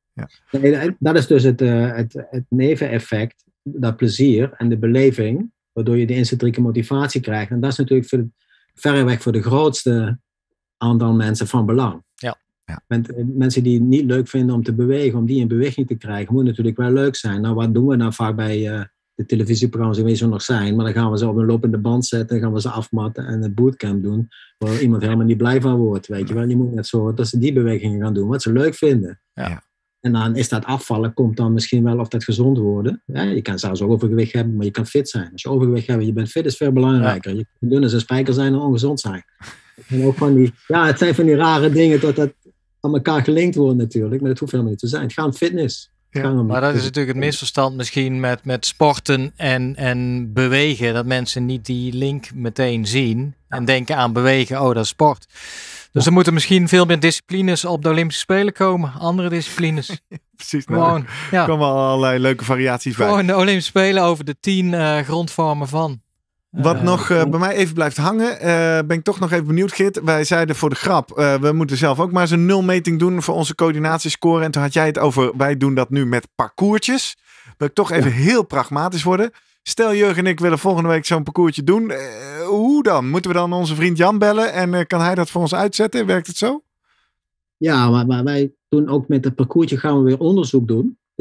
Nee, dat is dus het neveneffect. Dat plezier en de beleving, waardoor je de intrinsieke motivatie krijgt. En dat is natuurlijk verreweg voor de grootste aantal mensen van belang. Ja. Mensen die het niet leuk vinden om te bewegen, om die in beweging te krijgen, moet natuurlijk wel leuk zijn. Nou, wat doen we nou vaak bij de televisieprogramma's, die zo nog zijn? Maar dan gaan we ze op een lopende band zetten, dan gaan we ze afmatten en een bootcamp doen, waar iemand helemaal niet blij van wordt. Weet je wel, je moet net zo dat ze die bewegingen gaan doen, wat ze leuk vinden. Ja. En dan is dat afvallen, komt dan misschien wel of dat gezond worden. Ja, je kan zelfs ook overgewicht hebben, maar je kan fit zijn. Als je overgewicht hebt, je bent fit, is veel belangrijker. Je kan dun als een spijker zijn en ongezond zijn. En ook het zijn van die rare dingen dat aan elkaar gelinkt wordt natuurlijk. Maar dat hoeft helemaal niet te zijn. Het gaat om fitness. Maar dat is natuurlijk het misverstand misschien met sporten en bewegen. Dat mensen niet die link meteen zien en denken aan bewegen. Oh, dat is sport. Dus er moeten misschien veel meer disciplines op de Olympische Spelen komen. Andere disciplines. Precies. Gewoon, er komen allerlei leuke variaties bij. Gewoon de Olympische Spelen over de 10 grondvormen van. Wat nog bij mij even blijft hangen, ben ik toch nog even benieuwd, Geert. Wij zeiden voor de grap, we moeten zelf ook maar eens een nulmeting doen voor onze coördinatiescore. En toen had jij het over, wij doen dat nu met parcoursjes. Wil ik toch even heel pragmatisch worden. Stel, Jurgen en ik willen volgende week zo'n parcoursje doen. Hoe dan? Moeten we dan onze vriend Jan bellen en kan hij dat voor ons uitzetten? Werkt het zo? Ja, maar wij doen ook met het parcoursje gaan we weer onderzoek doen. de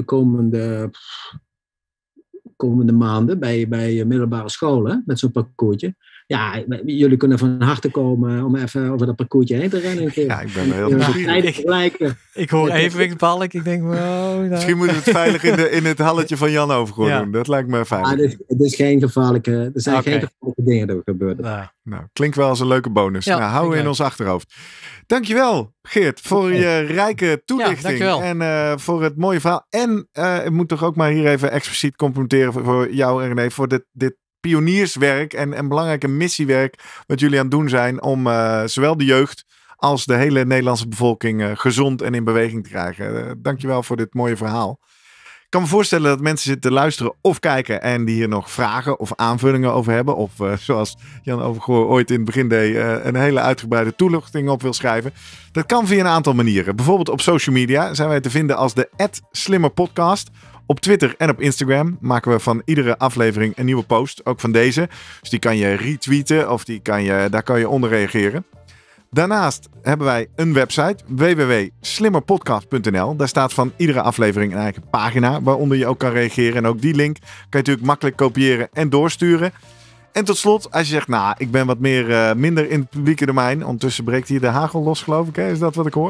komende maanden bij middelbare scholen met zo'n parcoursje. Ja, jullie kunnen van harte komen om even over dat parcoursje heen te rennen. Een keer. Ja, ik ben heel benieuwd. Ik hoor evenwichtsbalk. Ik denk, Misschien moeten we het veilig in het halletje van Jan Overgoor doen. Dat lijkt me veilig. Het is geen gevaarlijke, er zijn geen gevaarlijke dingen die gebeuren. Nou, klinkt wel als een leuke bonus. Ja, houden we in ons achterhoofd. Dankjewel, Geert, voor je rijke toelichting. En voor het mooie verhaal. En ik moet toch ook maar hier even expliciet complimenteren voor jou en René. Voor dit pionierswerk en belangrijke missiewerk wat jullie aan het doen zijn om zowel de jeugd als de hele Nederlandse bevolking gezond en in beweging te krijgen. Dankjewel voor dit mooie verhaal. Ik kan me voorstellen dat mensen zitten te luisteren of kijken en die hier nog vragen of aanvullingen over hebben. Of zoals Jan Overgoor ooit in het begin deed, een hele uitgebreide toelichting op wil schrijven. Dat kan via een aantal manieren. Bijvoorbeeld op social media zijn wij te vinden als de @slimmerpodcast. Op Twitter en op Instagram maken we van iedere aflevering een nieuwe post. Ook van deze. Dus die kan je retweeten of daar kan je onder reageren. Daarnaast hebben wij een website, www.slimmerpodcast.nl. Daar staat van iedere aflevering een eigen pagina waaronder je ook kan reageren. En ook die link kan je natuurlijk makkelijk kopiëren en doorsturen. En tot slot, als je zegt, ik ben wat minder in het publieke domein. Ondertussen breekt hier de hagel los, geloof ik. Hè? Is dat wat ik hoor?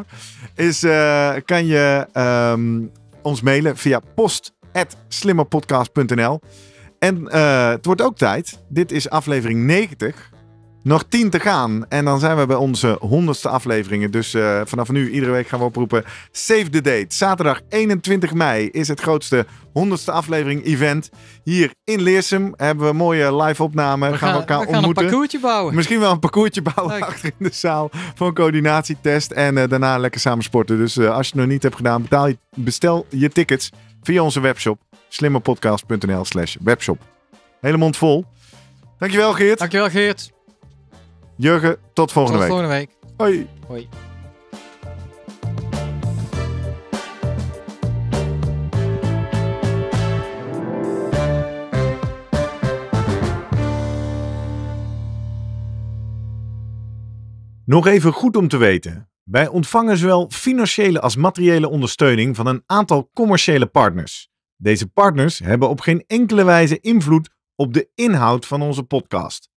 Kan je ons mailen via post@slimmerpodcast.nl. En het wordt ook tijd. Dit is aflevering 90. Nog 10 te gaan. En dan zijn we bij onze 100ste afleveringen. Dus vanaf nu, iedere week gaan we oproepen. Save the date. Zaterdag 21 mei is het grootste 100ste aflevering event. Hier in Leersum hebben we een mooie live opname. Gaan we elkaar ontmoeten. Een parcoursje bouwen. Misschien wel een parcoursje bouwen achter in de zaal. Voor een coördinatietest. En daarna lekker samen sporten. Dus als je het nog niet hebt gedaan, bestel je tickets via onze webshop. slimmerpodcast.nl/webshop. Hele mond vol. Dankjewel, Geert. Dankjewel, Geert. Jurgen, tot volgende week. Hoi. Hoi. Nog even goed om te weten. Wij ontvangen zowel financiële als materiële ondersteuning van een aantal commerciële partners. Deze partners hebben op geen enkele wijze invloed op de inhoud van onze podcast.